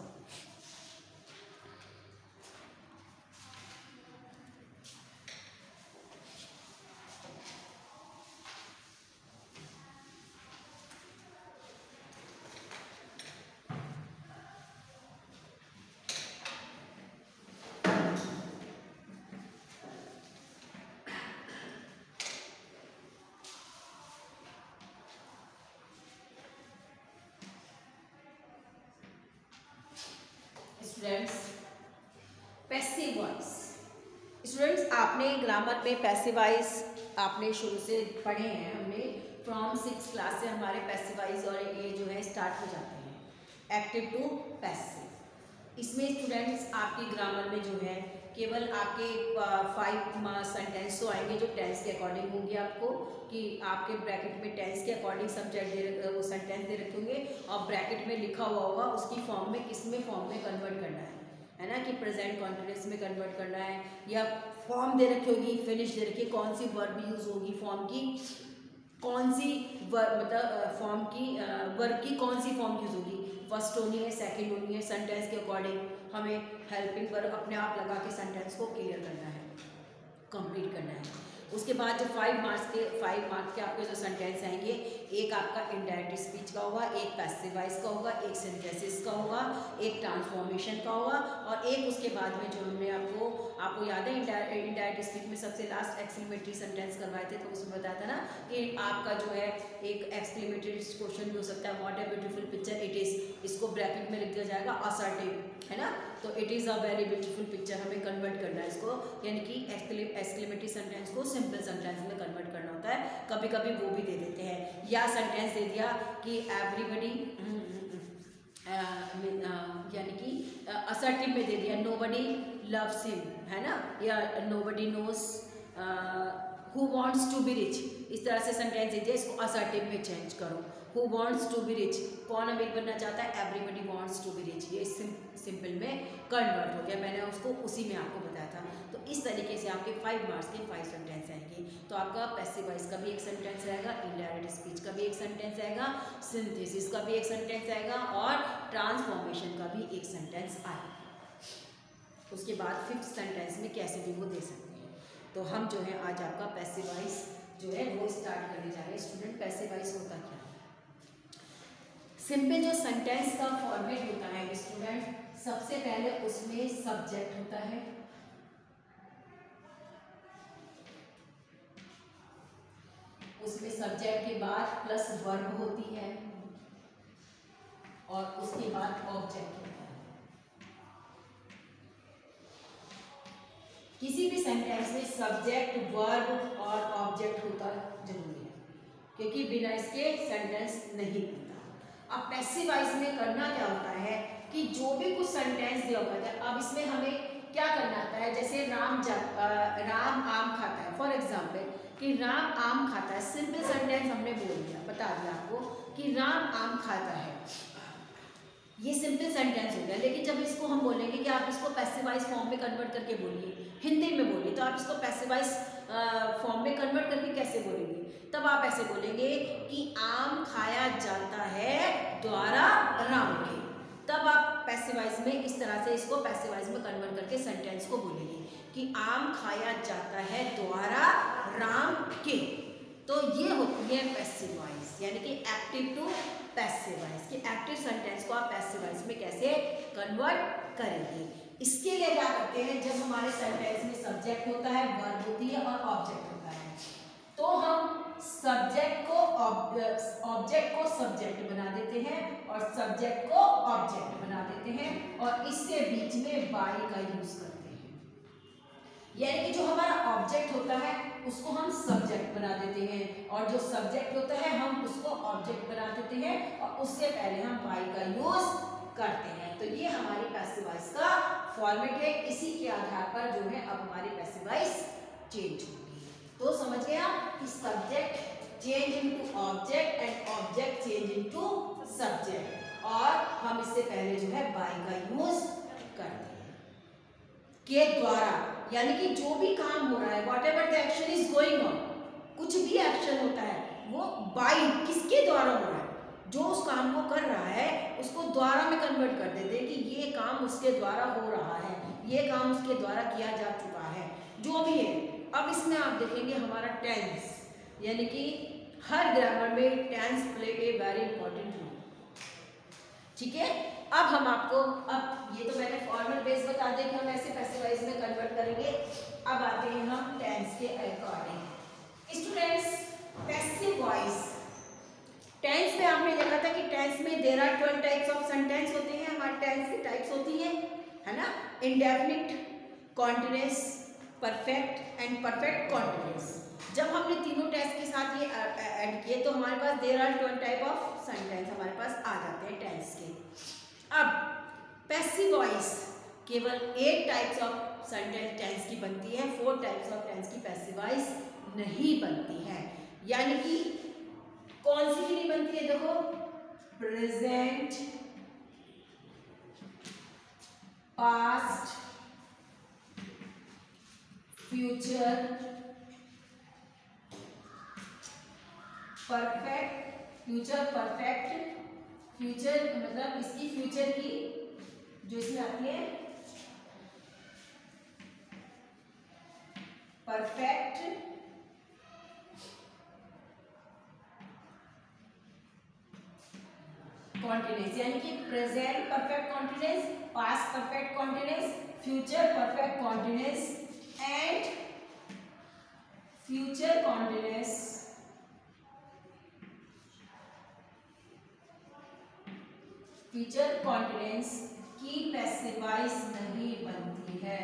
Students, passive voice. Students, आपने ग्रामर में पैसिव वॉइस आपने शुरू से पढ़े हैं। हमने फ्रॉम सिक्स क्लास से हमारे पैसिव वॉइस और ये जो है स्टार्ट हो जाते हैं, एक्टिव टू पैसिव। इसमें स्टूडेंट्स आपकी ग्रामर में जो है केवल आपके फाइव सेंटेंस तो आएंगे जो टेंस के अकॉर्डिंग होंगे, आपको कि आपके ब्रैकेट में टेंस के अकॉर्डिंग सब्जेक्ट दे वो सेंटेंस दे रखे होंगे और ब्रैकेट में लिखा हुआ होगा उसकी फॉर्म में किस में फॉर्म में कन्वर्ट करना है है ना, कि प्रेजेंट कॉन्टिन्यूस में कन्वर्ट करना है, या फॉर्म दे रखी होगी, फिनिश दे रखी है, कौन सी वर्ब यूज होगी, फॉर्म की कौन सी वर्ब मतलब फॉर्म की वर्ब की कौन सी फॉर्म यूज होगी, फर्स्ट होनी है, सेकंड होनी है, सेंटेंस के अकॉर्डिंग हमें हेल्पिंग वर्ब अपने आप लगा के सेंटेंस को क्लियर करना है, कंप्लीट करना है। उसके बाद जो फाइव मार्क्स के फाइव मार्क्स के आपके जो सेंटेंस आएंगे, एक आपका इनडायरेक्ट स्पीच का होगा, एक पैसिव वॉइस का होगा, एक सिंथेसिस का होगा, एक ट्रांसफॉर्मेशन का होगा और एक उसके बाद में जो हमने आपको आपको याद है इनडायरेक्ट स्पीच में सबसे लास्ट एक्सक्लेमेटरी सेंटेंस करवाए थे, तो उसमें बताया था ना कि आपका जो है एक एक्सक्लेमेटरी क्वेश्चन भी हो सकता है, what a beautiful picture it is, इसको ब्रैकेट में लिख दिया जाएगा असर्टिव, है ना, तो it is a very beautiful picture, हमें कन्वर्ट करना है इसको, यानी कि एक्सक्लेमेटरी सेंटेंस को सिंपल सेंटेंस में कन्वर्ट करना होता है। कभी कभी वो भी दे देते हैं, या सेंटेंस दे दिया कि एवरीबडी यानी कि असर्टिव में दे दिया नोबडी लव्स हिम, है ना, या nobody knows who wants to be rich, इस तरह से सेंटेंस दे दिया, इसको असर्टिव में चेंज करो, who wants to be rich, कौन अमीर बनना चाहता है, everybody wants to be rich, ये सिम, सिंपल में कन्वर्ट हो गया, मैंने उसको उसी में आपको बताया था। तो इस तरीके से आपके फाइव मार्क्स के फाइव सेंटेंस आएंगे। तो आपका पैसिव वॉइस का भी एक सेंटेंस आएगा, इनडायरेक्ट स्पीच का भी एक सेंटेंस आएगा, सिंथेसिस का भी एक सेंटेंस आएगा और ट्रांसफॉर्मेशन का भी एक सेंटेंस आएगा। उसके बाद फिफ्थ सेंटेंस में कैसे भी वो दे सकते हैं। तो हम जो है आज आपका पैसिव वॉइस जो है वो स्टार्ट करने जा रहे हैं। स्टूडेंट, पैसिव वॉइस होता क्या है? सिंपल जो सेंटेंस का फॉर्मेट होता है स्टूडेंट, सबसे पहले उसमें सब्जेक्ट होता है, उसमें सब्जेक्ट के बाद प्लस वर्ब होती है और उसके बाद ऑब्जेक्ट होता है। किसी भी सेंटेंस में सब्जेक्ट, वर्ब और ऑब्जेक्ट होता जरूरी है, क्योंकि बिना इसके सेंटेंस नहीं बनता। अब पैसिव वॉइस में करना क्या होता है कि जो भी कुछ सेंटेंस दिया होता है, अब इसमें हमें क्या करना आता है, जैसे राम जा राम आम खाता है, फॉर एग्जाम्पल कि राम आम खाता है, सिंपल सेंटेंस हमने बोल दिया, बता दिया आपको कि राम आम खाता है, ये सिंपल सेंटेंस हो गया। लेकिन जब इसको हम बोलेंगे कि आप इसको पैसिव वॉइस फॉर्म में कन्वर्ट करके बोलिए, हिंदी में बोलिए, तो आप इसको पैसिव वॉइस फॉर्म में कन्वर्ट करके कैसे बोलेंगे? तब आप ऐसे बोलेंगे कि आम खाया जाता है द्वारा राम के, तब आप पैसिव वॉइस में इस तरह से इसको पैसिव वॉइस में कन्वर्ट करके सेंटेंस को बोलेंगे कि आम खाया जाता है द्वारा राम के। तो ये होती है पैसिव वॉइस, यानी कि एक्टिव टू पैसिव वॉइस, कि एक्टिव सेंटेंस को आप पैसिव वॉइस में कैसे कन्वर्ट करेंगे। इसके लिए क्या करते हैं, जब हमारे सेंटेंस में सब्जेक्ट होता है, वर्ब होती है और ऑब्जेक्ट होता है, तो हम सब्जेक्ट को ऑब्जेक्ट को सब्जेक्ट बना देते हैं और सब्जेक्ट को ऑब्जेक्ट बना देते हैं और इससे बीच में बाई का यूज करते हैं, यानी कि जो हमारा ऑब्जेक्ट होता है उसको हम सब्जेक्ट बना देते हैं और जो सब्जेक्ट होता है हम उसको ऑब्जेक्ट बना देते हैं और उससे पहले हम बाई का यूज करते हैं। तो ये हमारी पैसिव वॉइस का फॉर्मेट है, इसी के आधार पर जो है अब हमारी पैसिव वॉइस चेंज होगी। तो समझ गए आप कि subject change into object and object change into subject, और हम इससे पहले जो है बाई का यूज करते हैं, के द्वारा यानी कि जो भी काम हो रहा है, whatever the action is going on, कुछ भी एक्शन होता है वो बाई किसके द्वारा हो रहा है, जो उस काम को कर रहा है उसको द्वारा में कन्वर्ट कर देते हैं कि ये काम उसके द्वारा हो रहा है, ये काम उसके द्वारा किया जा चुका है, जो भी है। अब इसमें आप देखेंगे हमारा टेंस, यानी कि हर ग्रामर में tense play a very important role. ठीक है, अब हम आपको, अब ये तो मैंने फॉर्मल बेस बता दें कि हम ऐसे पैसिव वॉइस में कन्वर्ट करेंगे। अब आते हैं हम टेंस के according. Students, passive voice tense में आपने देखा था कि टेंस में there are twelve types of sentence होते हैं। हमारे टेंस की टाइप्स होती हैं, है ना, indefinite, continuous, perfect and perfect continuous. जब हमने तीनों टेंस के साथ ये ऐड किए तो हमारे पास there are twelve type of sentence हमारे पास आ जाते हैं टेंस के। अब पैसिव वॉइस केवल eight types of sentence tense की बनती है, फोर टाइप्स ऑफ टेंस की पैसिव वॉइस नहीं बनती है। यानी कि कौन सी की नहीं बनती है, देखो, present, past, future, perfect, future perfect, future मतलब इसकी फ्यूचर की जो इसमें आती है परफेक्ट, कॉन्टिन्यूअस, यानी कि present perfect continuous, past perfect continuous, future perfect continuous and future continuous future continuous की पैसिव वॉइस नहीं बनती है।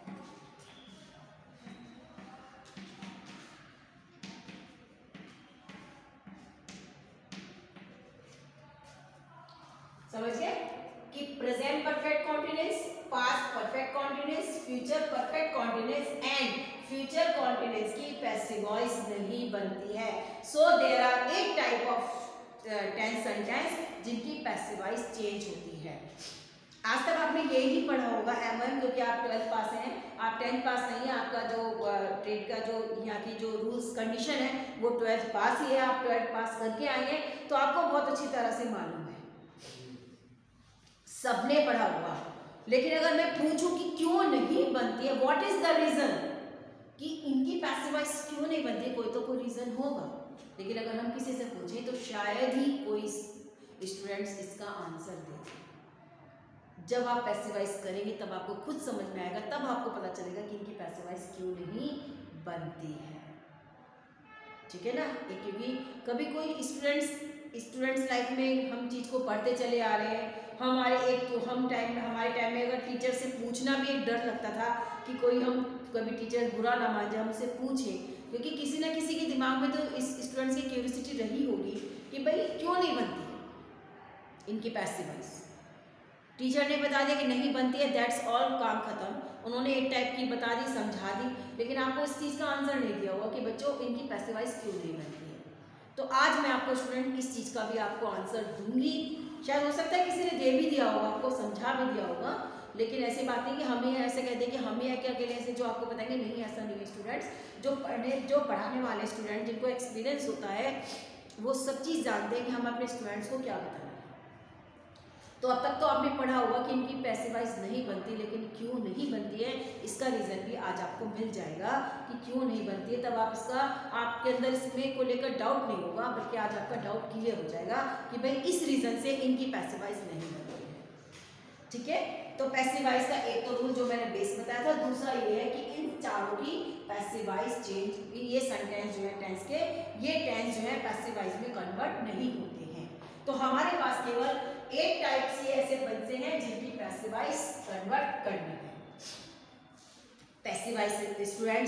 समझ गए कि present perfect continuous, past perfect continuous, future perfect continuous and future continuous की पैसिव वॉइस नहीं बनती है। So there are eight type of tense sentence जिनकी पैसिव वॉइस चेंज होती है। आज तक आपने ये ही पढ़ा होगा एमओएम, क्योंकि आप ट्वेल्थ पास हैं, आप टेंथ पास नहीं है। आपका जो ट्रेड का जो यहाँ की जो रूल्स कंडीशन है वो ट्वेल्थ पास ही है। आप ट्वेल्थ पास करके आए हैं तो आपको बहुत अच्छी तरह से मालूम है, सबने पढ़ा होगा। लेकिन अगर मैं पूछूं कि क्यों नहीं बनती है, व्हाट इज द रीजन कि इनकी पैसिव वॉइस क्यों नहीं बनती है, कोई तो कोई रीजन होगा। लेकिन अगर हम किसी से पूछें तो शायद ही कोई स्टूडेंट्स इसका आंसर दे। जब आप पैसिव वॉइस करेंगे तब आपको खुद समझ में आएगा, तब आपको पता चलेगा कि इनकी पैसिव वॉइस क्यों नहीं बनती है। ठीक है ना, क्योंकि कभी कोई स्टूडेंट्स स्टूडेंट्स लाइफ में हम चीज़ को पढ़ते चले आ रहे हैं। हमारे एक तो हम टाइम में हमारे टाइम में अगर टीचर से पूछना भी एक डर लगता था कि कोई हम कभी टीचर बुरा ना मान जाए, हम उससे पूछें, क्योंकि किसी ना किसी के दिमाग में तो इस स्टूडेंट्स की क्यूरियोसिटी रही होगी कि भाई क्यों नहीं बनती इनकी पैसिव वॉइस। टीचर ने बता दिया कि नहीं बनती है, दैट्स ऑल, काम खत्म। उन्होंने एक टाइप की बता दी, समझा दी, लेकिन आपको इस चीज़ का आंसर नहीं दिया होगा कि बच्चों इनकी पैसिव वॉइस क्यों नहीं बनती है। तो आज मैं आपको स्टूडेंट इस चीज़ का भी आपको आंसर दूंगी। शायद हो सकता है किसी ने दे भी दिया होगा, आपको समझा भी दिया होगा, लेकिन ऐसी बात नहीं कि हम ही ऐसे कहते हैं कि हम ही है क्या अकेले ऐसे जो आपको बताएंगे, नहीं, ऐसा नहीं है। स्टूडेंट्स जो पढ़ने जो पढ़ाने वाले स्टूडेंट जिनको एक्सपीरियंस होता है वो सब चीज़ जानते हैं कि हम अपने स्टूडेंट्स को क्या बताएं। तो अब तक तो आपने पढ़ा होगा कि इनकी पैसिव वॉइस नहीं बनती, लेकिन क्यों नहीं बनती है इसका रीज़न भी आज आपको मिल जाएगा कि क्यों नहीं बनती है। तब आप इसका आपके अंदर इसमें को लेकर डाउट नहीं होगा, बल्कि आज आपका डाउट क्लियर हो जाएगा कि भाई इस रीज़न से इनकी पैसिव वॉइस नहीं बनती है। ठीक है, तो पैसिव वॉइस का एक तो रूल जो मैंने बेस बताया था, दूसरा ये है कि इन चारों की पैसिव वॉइस चेंज, ये सेंटेंस जो है टेंस के, ये टेंस जो है पैसिव वॉइस में कन्वर्ट नहीं होते हैं। तो हमारे पास केवल एक टाइप से ऐसे बनते हैं जिनकी पैसिव वॉइस कन्वर्ट करनी है। पैसिव वॉइस स्टूडेंट्स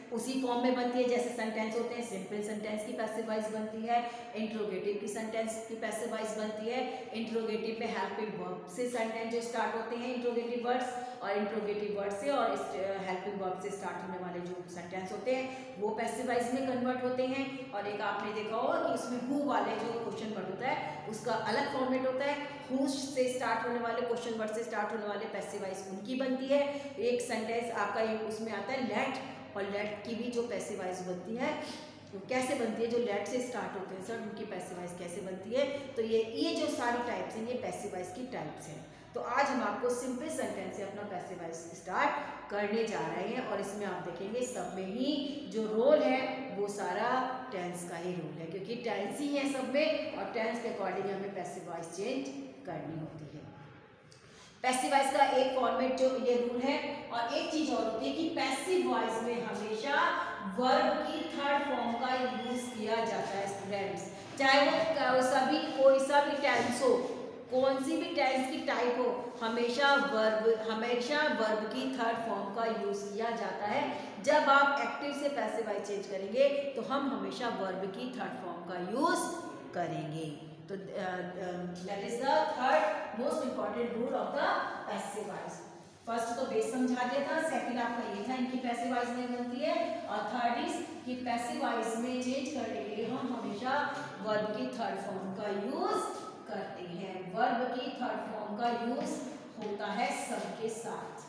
उसी फॉर्म में बनती है जैसे सेंटेंस होते हैं। सिंपल सेंटेंस की पैसिव वॉइस बनती है, इंट्रोगेटिव की सेंटेंस की पैसिव वॉइस बनती है। इंट्रोगेटिव में हेल्पिंग वर्ब से सेंटेंस जो स्टार्ट होते हैं इंट्रोगेटिव वर्ड्स, और इंट्रोगेटिव वर्ड से और हेल्पिंग वर्ब से स्टार्ट होने वाले जो सेंटेंस होते हैं वो पैसिव वॉइस में कन्वर्ट होते हैं। और एक आपने देखा होगा कि उसमें हु वाले जो क्वेश्चन वर्ड होता है उसका अलग फॉर्मेट होता है। हु से स्टार्ट होने वाले क्वेश्चन वर्ड से स्टार्ट होने वाले पैसिव वॉइस उनकी बनती है। एक सेंटेंस आपका उसमें आता है लेट, और लेट की भी जो पैसिव वॉइस बनती है वो कैसे बनती है, जो लेट से स्टार्ट होते हैं सर उनकी पैसिव वॉइस कैसे बनती है। तो ये ये जो सारी टाइप्स हैं ये पैसिव वॉइस की टाइप्स हैं। तो आज हम आपको सिंपल सेंटेंस से अपना पैसिव वॉइस स्टार्ट करने जा रहे हैं, और इसमें आप देखेंगे सब में ही जो रोल है वो सारा टेंस का ही रोल है, क्योंकि टेंस ही है सब में, और टेंस के अकॉर्डिंग हमें पैसिव वॉइस चेंज करनी होती है। पैसिव वॉइस का एक फॉर्मेट जो ये रूल है, और एक चीज और होती है कि पैसिव वॉइस में हमेशा वर्ब की थर्ड फॉर्म का यूज किया जाता है स्टूडेंट्स। चाहे वो सभी कोई सा भी टेंस हो, कौन सी भी टेंस की टाइप हो, हमेशा वर्ब हमेशा वर्ब की थर्ड फॉर्म का यूज किया जाता है। जब आप एक्टिव से पैसिव वॉइस चेंज करेंगे तो हम हमेशा वर्ब की थर्ड फॉर्म का यूज करेंगे। तो that is the third most important rule of the passive voice. First तो बेस समझा दिया था, सेकंड आपका ये था इनकी पैसिव वॉइस में बनती है, और थर्ड इज कि पैसिव वॉइस में चेंज करने के लिए हम हमेशा वर्ब की थर्ड फॉर्म का यूज करते हैं। वर्ब की थर्ड फॉर्म का यूज होता है सबके साथ,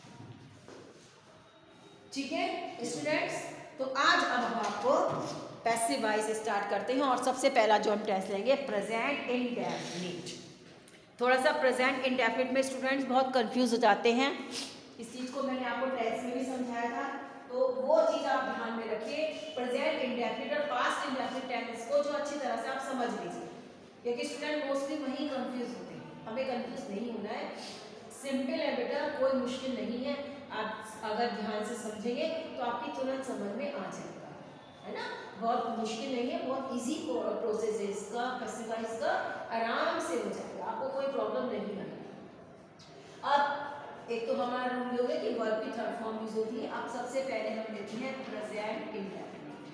ठीक है स्टूडेंट्स। तो आज अब हम आपको पैसिव वॉइस स्टार्ट करते हैं, और सबसे पहला जो हम टेस्ट लेंगे प्रेजेंट इंडेफिनिट। थोड़ा सा प्रेजेंट इंडेफिनिट में स्टूडेंट्स बहुत कंफ्यूज हो जाते हैं, इस चीज को मैंने आपको टेस्ट में भी समझाया था, तो वो चीज आप ध्यान में रखिए। प्रेजेंट इंडेफिनिट और पास्ट इंडेफिनिट टेंस को जो अच्छी तरह से आप समझ लीजिए, क्योंकि स्टूडेंट मोस्टली वहीं कंफ्यूज होते हैं। हमें कंफ्यूज नहीं होना है, सिंपल है बेटा, कोई मुश्किल नहीं है। आप अगर ध्यान से समझेंगे तो आपकी तुरंत समझ में आ जाएगा, है ना। बहुत मुश्किल नहीं है, बहुत इजी प्रोसेस है इसका, पैसिव वॉइस का, आराम से हो जाएगा, आपको कोई प्रॉब्लम नहीं आएगी। अब एक तो हमारा रूल हो गया कि वर्ब की थर्ड फॉर्म यूज होती है। अब सबसे पहले हम लेते हैं प्रेजेंट इंडेफिनिट।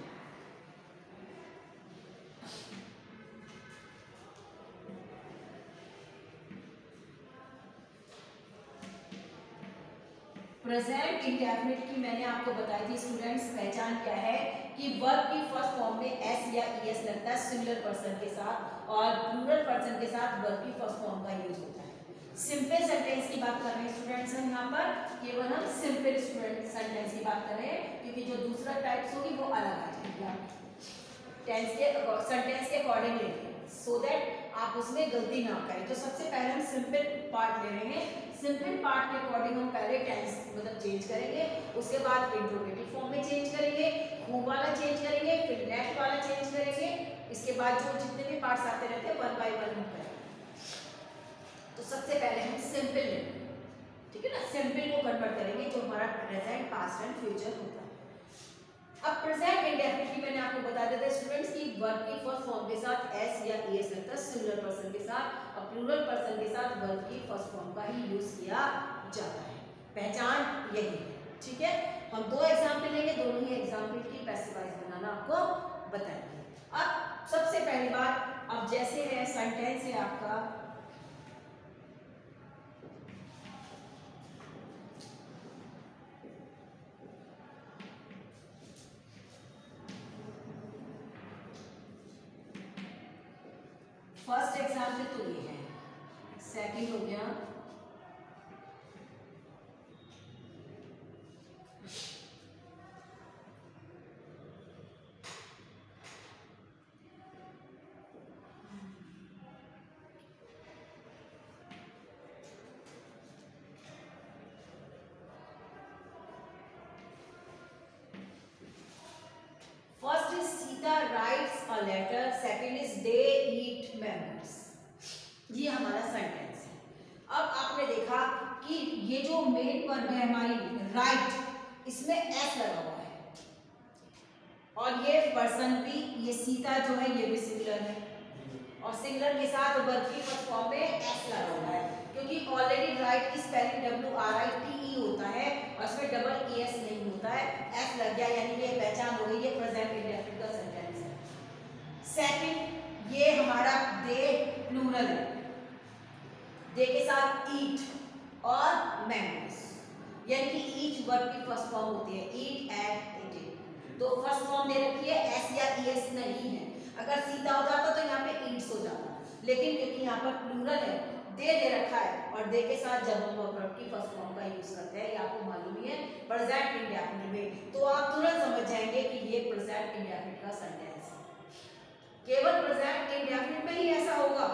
प्रेजेंट इंडेफिनिट की मैंने आपको बताई थी स्टूडेंट्स, पहचान क्या है कि वर्ब की फर्स्ट फॉर्म में एस या ईएस लगता है सिंगुलर पर्सन के साथ, और प्लूरल पर्सन के साथ वर्ब की फर्स्ट फॉर्म का यूज होता है। सिंपल सेंटेंस की बात कर रहे हैं स्टूडेंट्स हम यहाँ पर, केवल हम सिंपल स्टूडेंट सेंटेंस की बात कर रहे हैं, क्योंकि जो दूसरा टाइप्स होगी वो अलग आ जाएगी। टेंस के सेंटेंस के अकॉर्डिंग लेंगे सो दैट आप उसमें गलती ना करें। तो सबसे पहले हम सिंपल पार्ट ले रहे हैं। सिंपल पार्ट के अकॉर्डिंग हम पहले टेंस मतलब चेंज करेंगे, उसके बाद इंट्रोगेटिव फॉर्म में चेंज करेंगे, हु वाला चेंज करेंगे, फिर लेट वाला चेंज करेंगे। इसके बाद जो जितने भी पार्ट्स आते रहते हैं वन बाय वन हम करेंगे। तो सबसे पहले हम सिंपल लेंगे, ठीक है ना, सिंपल को कन्वर्ट करेंगे जो हमारा प्रेजेंट, पास्ट एंड फ्यूचर होता है। अब प्रेजेंट इंडेफिनिट की मैंने आपको बता दिया था स्टूडेंट्स की वर्ब की फर्स्ट फॉर्म के साथ एस या ईएस लगता है सिंगुलर पर्सन के साथ, और प्लूरल पर्सन के साथ वर्ब की फर्स्ट फॉर्म का ही यूज किया जाता है। पहचान यही है, ठीक है। हम दो एग्जांपल लेंगे, दोनों ही एग्जांपल की पैसिव वॉइस बनाना आपको बताएंगे। अब सबसे पहली बात, अब जैसे है सेंटेंस है आपका, फर्स्ट एग्जाम्पल तो ये है, सेकंड हो गया first is Sita writes a letter, second is they eat mangoes. ये हमारा सेंटेंस है। अब आपने देखा कि ये जो मेन वर्ब है हमारी राइट, इसमें एस लगा हुआ है, और ये पर्सन भी, ये सीता जो है ये भी सिंगुलर है, और सिंगुलर के साथ वर्ब की फर्स्ट फॉर्म में एस लगा हुआ है। क्योंकि ऑलरेडी राइट की spelling W R I T E होता है और उसमें डबल ई एस नहीं होता है, एस लग गया यानी कि ये पहचान हो गई, ये प्रेजेंट इंडेफिनिट का सेंटेंस है। सेकंड, ये हमारा दे प्लूरल है, दे के साथ ईट और मैंगोस, यानी कि ईच वर्ब की फर्स्ट फॉर्म होती है, ईट एट ईटिंग, तो फर्स्ट फॉर्म दे रखी है, एस या ई एस नहीं है। अगर सीधा हो जाता तो यहाँ पे ईट्स हो जाता, लेकिन क्योंकि यहाँ पर प्लूरल है, दे दे रखा है और दे के साथ जब हम वर्ब की फर्स्ट फॉर्म का यूज करते हैं, ये आपको मालूम ही है प्रेजेंट इंडेफिनिट में, तो आप तुरंत समझ जाएंगे कि ये प्रेजेंट इंडेफिनिट का सेंटेंस है। केवल प्रेजेंट इंडेफिनिट में ही ऐसा होगा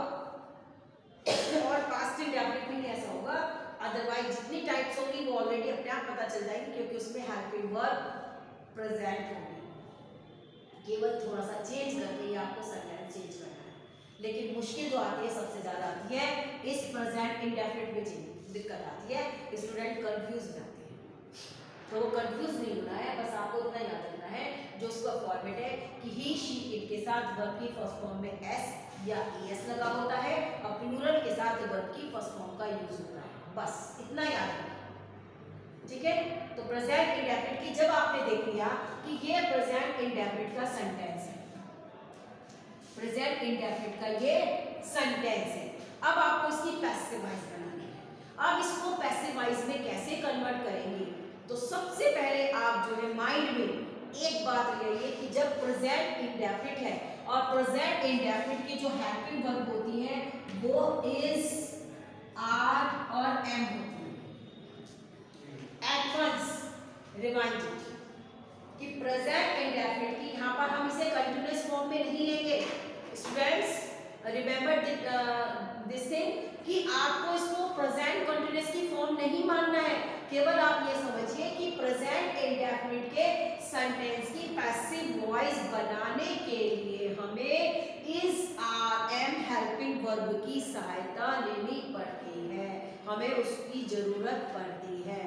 और पास्ट इंडेफिनिट में ही ऐसा होगा, अदरवाइज जितनी टाइप्स होंगी वो ऑलरेडी अपने आप पता चल जाएगी, क्योंकि उसमें हेल्पिंग वर्ब प्रेजेंट होगी। केवल थोड़ा सा चेंज करके ये आपको सेंटेंस चेंज करना है, लेकिन मुश्किल जो आती है सबसे ज्यादा आती है इस प्रेजेंट इंडेफिनिट में चेंज दिक्कत आती है, स्टूडेंट कंफ्यूज हो जाते हैं। तो वो कंफ्यूज नहीं होना है, बस आपको इतना याद रखना है जो उसका फॉर्मेट है कि ही शी इट के साथ वर्ब की फर्स्ट फॉर्म में एस या ई एस लगा होता है और प्लूरल के साथ वर्ब की फर्स्ट फॉर्म का यूज होता है, बस इतना याद रखना, ठीक है। तो प्रेजेंट इंडेफिनिट की जब आपने देख लिया कि ये प्रेजेंट इंडेफिनिट का सेंटेंस है, प्रेजेंट इंडेफिनिट का ये सेंटेंस है, अब आपको इसकी पैसिव वॉइस बनानी है। अब इसको पैसिव वॉइस में कैसे कन्वर्ट करेंगे, तो सबसे पहले आप जो है माइंड में एक बात रखिए कि जब प्रेजेंट इंडेफिनिट है और प्रेजेंट इंडेफिनिट की जो हेल्पिंग वर्ब होती है वो इज आर और एम होती है। एट वंस रिमाइंड कि प्रेजेंट इंडेफिनिट की यहाँ पर हम इसे कंटिन्यूअस फॉर्म में नहीं लेंगे। स्टूडेंट्स रिमेंबर दिस थिंग कि आपको इसको प्रेजेंट कंटिन्यूअस की फॉर्म नहीं मानना है, केवल आप ये समझिए कि प्रेजेंट इंडेफिनिट के सेंटेंस की पैसिव वॉइस बनाने के लिए हमें is are am helping verb की सहायता लेनी पड़ती है, हमें उसकी जरूरत पड़ती है।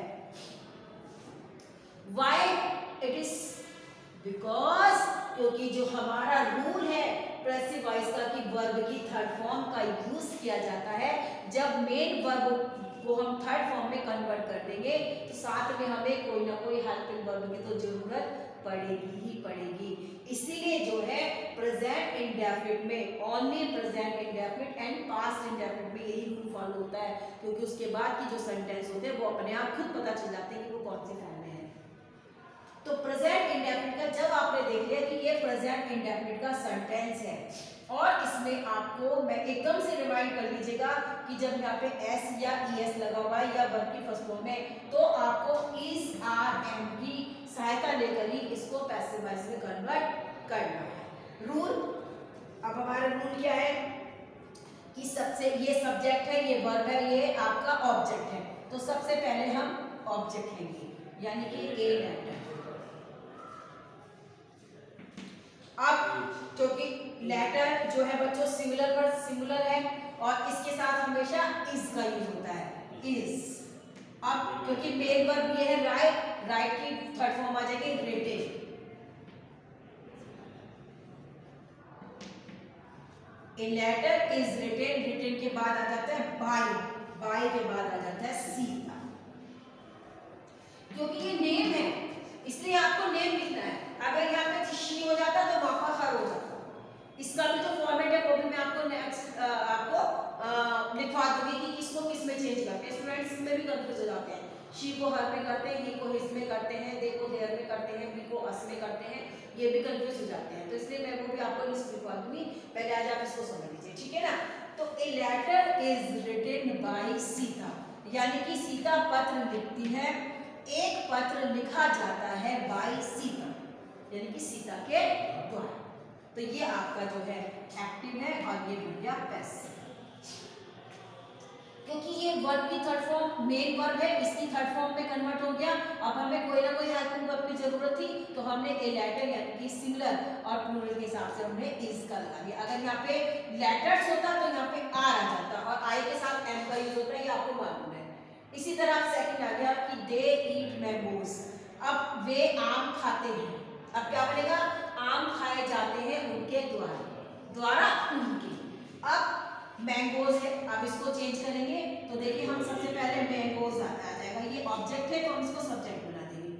Why it is? Because क्योंकि जो हमारा रूल है पैसिव वॉइस का कि वर्ब की थर्ड फॉर्म का यूज किया जाता है, जब मेन वर्ब को हम थर्ड फॉर्म में कन्वर्ट कर देंगे तो साथ में हमें कोई ना कोई हेल्पिंग वर्ब की तो जरूरत पड़ेगी ही पड़ेगी। इसीलिए जो है प्रेजेंट इंडेफिनिट में only present indefinite and past indefinite में यही रूल फॉलो होता है, क्योंकि उसके बाद की जो सेंटेंस होते हैं वो अपने आप खुद पता चल जाते हैं कि वो कौन से फॉर्म में है। तो प्रेजेंट इंडेफिनिट का जब आपने देख लिया कि ये प्रेजेंट इंडेफिनिट का सेंटेंस है और इसमें आपको मैं एकदम से रिमाइंड कर लीजिएगा कि जब यहाँ पे एस या ई एस लगा हुआ है या वर्ब की फर्स्ट फॉर्म में, तो आपको इज आर एम की सहायता लेकर ही इसको पैसिव वॉइस में कन्वर्ट करना है। रूल, अब हमारा रूल क्या है कि सबसे ये सब्जेक्ट है, ये वर्ब है, ये आपका ऑब्जेक्ट है, तो सबसे पहले हम ऑब्जेक्ट लेंगे यानी कि ए लेटर। अब क्योंकि लेटर जो है बच्चों सिंगुलर पर सिंगुलर है और इसके साथ हमेशा इज का यूज होता है, इज। अब क्योंकि मेन वर्ब ये है राइट, राइट की थर्ड फॉर्म आ जाएगी written. A letter is written, written के बाद आ जाता है बाय, बाय के बाद आ जाता है सीता। क्योंकि ये नेम है इसलिए आपको नेम लिखना है, अगर यहाँ पे शी हो जाता तो मापा खर हो जाता। इसका भी जो फॉर्मेट है वो भी मैं आपको नेक्स्ट आपको आ, लिखवा दूंगी कि इसको किस में चेंज करते हैं। स्टूडेंट्स इसमें भी कंफ्यूज हो जाते हैं, शी को हर में करते हैं, ही को हिज में करते हैं, दे को देयर में करते हैं, वी को अस में करते हैं, ये भी कंफ्यूज हो जाते हैं। तो इसलिए मैं वो भी आपको लिस्ट लिखवा दूंगी, पहले आज आप इसको समझ लीजिए, ठीक है ना। तो a letter is written by Sita, यानी कि सीता पत्र लिखती है, एक पत्र लिखा जाता है बाय सीता यानी कि सीता के द्वारा। तो ये आपका जो है एक्टिव है और ये बन गया पैसिव। क्योंकि ये वर्ब की थर्ड फॉर्म मेन वर्ब है, इसकी थर्ड फॉर्म में कन्वर्ट हो गया, अब हमें कोई ना कोई हेल्पिंग वर्ब की जरूरत थी तो हमने ए लेटर यानी कि सिंगुलर और प्लूरल के हिसाब से हमने इज का लगा दिया। अगर यहाँ पे लेटर्स होता तो यहाँ पे आर आ जाता और आई के साथ एम का यूज होता है, ये आपको मालूम है। इसी तरह सेकंड आ गया कि दे ईट मैंगोज, अब वे आम खाते हैं, अब क्या बनेगा आम खाए जाते हैं उनके द्वारा, द्वारा उनके। अब मैंगोज है, अब इसको चेंज करेंगे तो देखिए हम सबसे पहले मैंगोज आ जाएगा, ये ऑब्जेक्ट है तो हम इसको सब्जेक्ट बना देंगे।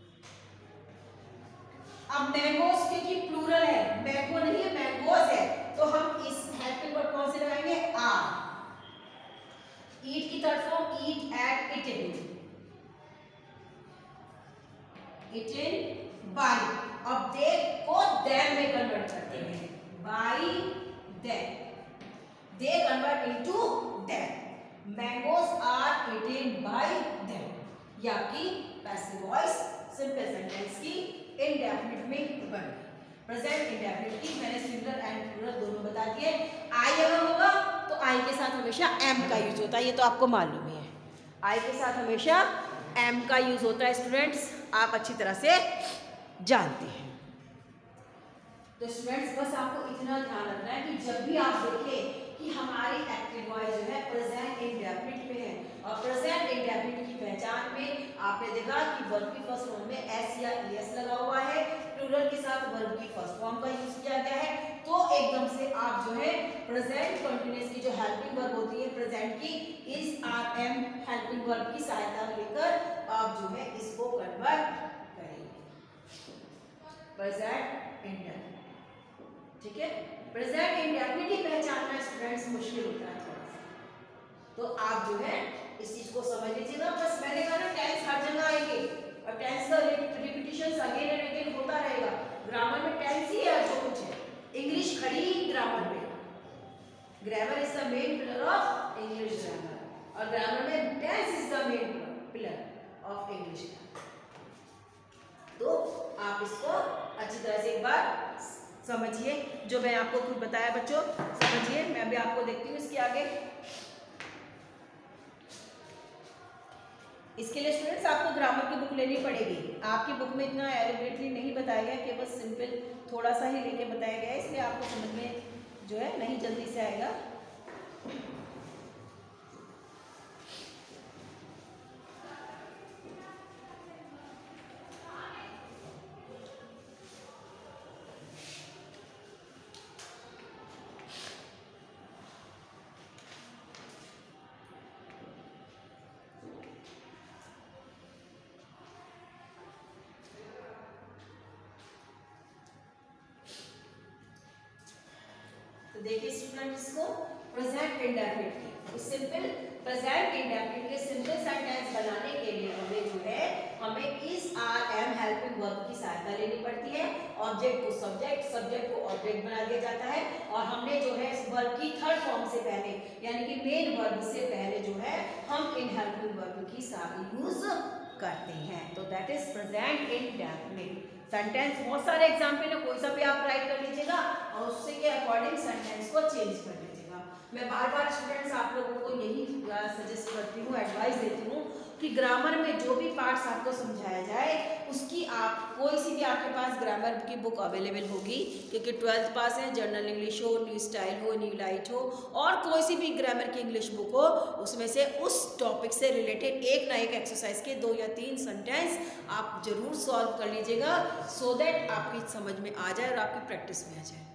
अब मैंगोज क्योंकि प्लूरल है, मैंगो नहीं है मैंगोज है, तो हम इस हेल्पिंग वर्ब कौन से लगाएंगे, आर। ईट की third form eat, ate, eating, eating, by. अब दे को देम में कन्वर्ट करते हैं, by them, they convert into them, mangoes are eaten by them. ये आपकी पैसिव वॉइस सिंपल सेंटेंस की इंडेफिनिट में बन गई। प्रेजेंट इंडेफिनिट की मैंने सिंगुलर एंड प्लूरल दोनों बता दिए। आई अगर होगा तो आई के साथ हमेशा एम का यूज होता है, ये तो आपको मालूम ही है, आई के साथ हमेशा एम का यूज होता है स्टूडेंट्स, आप अच्छी तरह से जानते हैं। तो स्टूडेंट्स बस आपको इतना ध्यान रखना है कि जब भी आप देखें कि हमारी एक्टिव वॉइस जो है प्रेजेंट इंडेफिनिट में है, और प्रेजेंट इंडेफिनिट की पहचान में आपने देखा कि वर्ब की फर्स्ट फॉर्म में एस या ईएस लगा हुआ है, प्लूरल के साथ वर्ब की फर्स्ट फॉर्म का यूज किया गया है, तो एकदम से आप जो है प्रेजेंट कंटीन्यूअस की जो हेल्पिंग वर्ब होती है प्रेजेंट की, इस आर एम हेल्पिंग वर्ब की सहायता लेकर आप जो है इसको कन्वर्ट करेंगे प्रेजेंट इंडेफिनिट। ठीक है, प्रेजेंट इंडेफिनिट की पहचानना स्टूडेंट्स मुश्किल होता है थोड़ा सा, तो आप जो है इस चीज को समझ लीजिएगा। बस मैंने कहा ना टेंस हर जगह आएंगे और टेंस का रिपीटिशन अगेन एंड अगेन होता रहेगा, ग्रामर में टेंस ही है जो कुछ है, इंग्लिश खड़ी ग्रामर में, grammar is the main pillar of English grammar, और ग्रामर में tense is the main pillar of English. तो आप इसको अच्छी तरह से एक बार समझिए, जो मैं आपको खुद बताया बच्चों समझिए। मैं भी आपको देखती हूँ इसके आगे। इसके लिए स्टूडेंट्स आपको ग्रामर की बुक लेनी पड़ेगी, आपकी बुक में इतना एलिब्रेटली नहीं बताया गया, केवल सिंपल थोड़ा सा ही लेके बताया गया है, इसलिए आपको समझ में जो है नहीं जल्दी से आएगा। तो देखिए स्टूडेंट इसको प्रेजेंट इंडेफिनिट की सिंपल प्रेजेंट इंडेफिनिट के सिंपल सेंटेंस बनाने के लिए हमें जो है हमें इस आर एम हेल्पिंग वर्ब की सहायता लेनी पड़ती है। ऑब्जेक्ट को सब्जेक्ट, सब्जेक्ट को ऑब्जेक्ट बना दिया जाता है, और हमने जो है इस वर्ब की थर्ड फॉर्म से पहले यानी कि मेन वर्ब से पहले जो है हम इन हेल्पिंग वर्ब की यूज करते हैं। तो that is present indefinite. Sentence बहुत सारे एग्जाम्पल है, कोई सा भी आप राइट कर लीजिएगा और उससे के अकॉर्डिंग सेंटेंस को चेंज कर लीजिएगा। मैं बार बार स्टूडेंट्स आप लोगों को यही सजेस्ट करती हूँ, एडवाइस देती हूँ कि ग्रामर में जो भी पार्ट्स आपको समझाया जाए उसकी आप कोई सी भी आपके पास ग्रामर की बुक अवेलेबल होगी, क्योंकि ट्वेल्थ पास है, जनरल इंग्लिश हो, न्यू स्टाइल हो, न्यू लाइट हो, और कोई सी भी ग्रामर की इंग्लिश बुक हो, उसमें से उस टॉपिक से रिलेटेड एक ना एक एक्सरसाइज के दो या तीन सेंटेंस आप जरूर सॉल्व कर लीजिएगा, सो दैट आपकी समझ में आ जाए और आपकी प्रैक्टिस में आ जाए।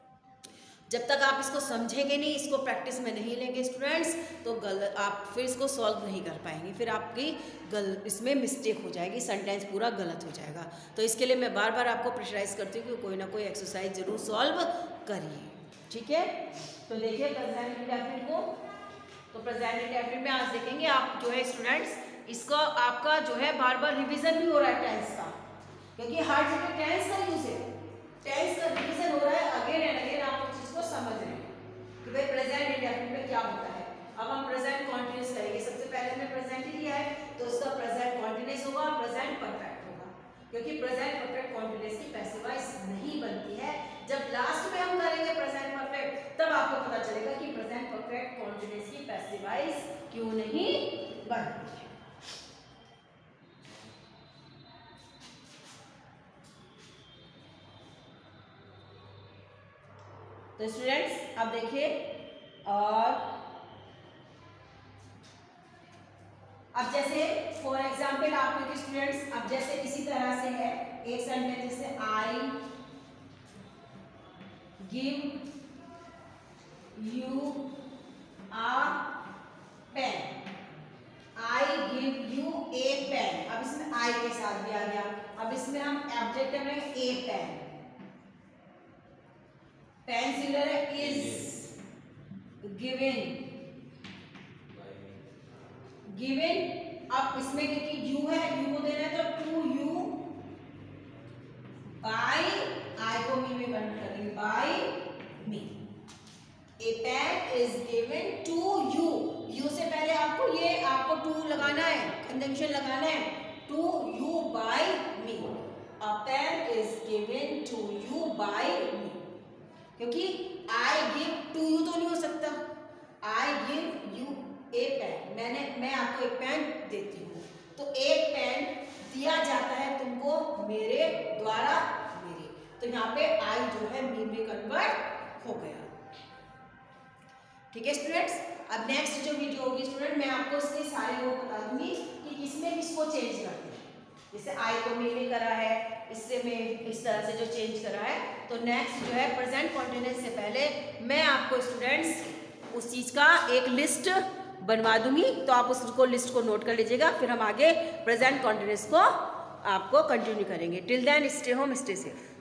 जब तक आप इसको समझेंगे नहीं, इसको प्रैक्टिस में नहीं लेंगे स्टूडेंट्स, तो गलत आप फिर इसको सॉल्व नहीं कर पाएंगे, फिर आपकी गल इसमें मिस्टेक हो जाएगी, सेंटेंस पूरा गलत हो जाएगा। तो इसके लिए मैं बार बार आपको प्रेशराइज करती हूँ कि कोई ना कोई एक्सरसाइज जरूर सॉल्व करिए। ठीक है, तो देखिए प्रेजेंट इंडेफिनिट को, तो प्रेजेंट इंडेफिनिट में आज देखेंगे आप जो है स्टूडेंट्स, इसका आपका जो है बार बार रिविजन भी हो रहा है टेंस का, क्योंकि हर जगह टेंस का यूज है, टेंस का रिविजन हो रहा है, अगेन एंड अगेन आप उस चीज को समझ रहे हैं कि भाई प्रेजेंट इंडेफिनिट में क्या होता है। अब हम प्रेजेंट कॉन्टिन्यूअस करेंगे, सबसे पहले हमने प्रेजेंट ही लिया है, तो उसका प्रेजेंट कॉन्टिन्यूअस होगा, प्रेजेंट परफेक्ट होगा, क्योंकि प्रेजेंट परफेक्ट कॉन्टिन्यूअस की पैसिव वॉइस नहीं बनती है। जब लास्ट में हम करेंगे प्रेजेंट परफेक्ट, तब आपको पता चलेगा कि प्रेजेंट परफेक्ट कॉन्टिन्यूअस की पैसिव वॉइस क्यों नहीं बनती है। तो स्टूडेंट्स अब देखिए, और अब जैसे फॉर एग्जाम्पल आप लोग स्टूडेंट्स अब जैसे इसी तरह से है एक सेंटेंस, जैसे I give you a pen, I give you a pen. अब इसमें आई के साथ भी आ गया। अब इसमें हम ऑब्जेक्ट में ए पेन, पेन सिंगुलर है, इज गिवन, गिवन। अब इसमें देखिए यू है, यू को देना है तो टू यू बाय, आई को मी में कन्वर्ट करेंगे, by me. A pen is given to you, you से पहले आपको ये आपको टू लगाना है, कंजंक्शन लगाना है, to you by me. A pen is given to you by me, क्योंकि आई गिव टू यू तो नहीं हो सकता, I give you a pen, मैंने मैं आपको एक पेन देती हूँ, तो एक पेन दिया जाता है तुमको मेरे द्वारा, मेरे, तो यहाँ पे आई जो है मी में कन्वर्ट हो गया। ठीक है स्टूडेंट्स, अब नेक्स्ट जो वीडियो होगी स्टूडेंट, मैं आपको इसके सारे वो बता दूंगी कि किसमें किसको चेंज करते हैं। जैसे आई को मी में करा है, इससे में इस तरह से जो चेंज करा है, तो नेक्स्ट जो है प्रेजेंट कॉन्टिन्यूअस से पहले मैं आपको स्टूडेंट्स उस चीज़ का एक लिस्ट बनवा दूंगी, तो आप उसको लिस्ट को नोट कर लीजिएगा, फिर हम आगे प्रेजेंट कॉन्टिन्यूअस को आपको कंटिन्यू करेंगे। Till then stay home, stay safe.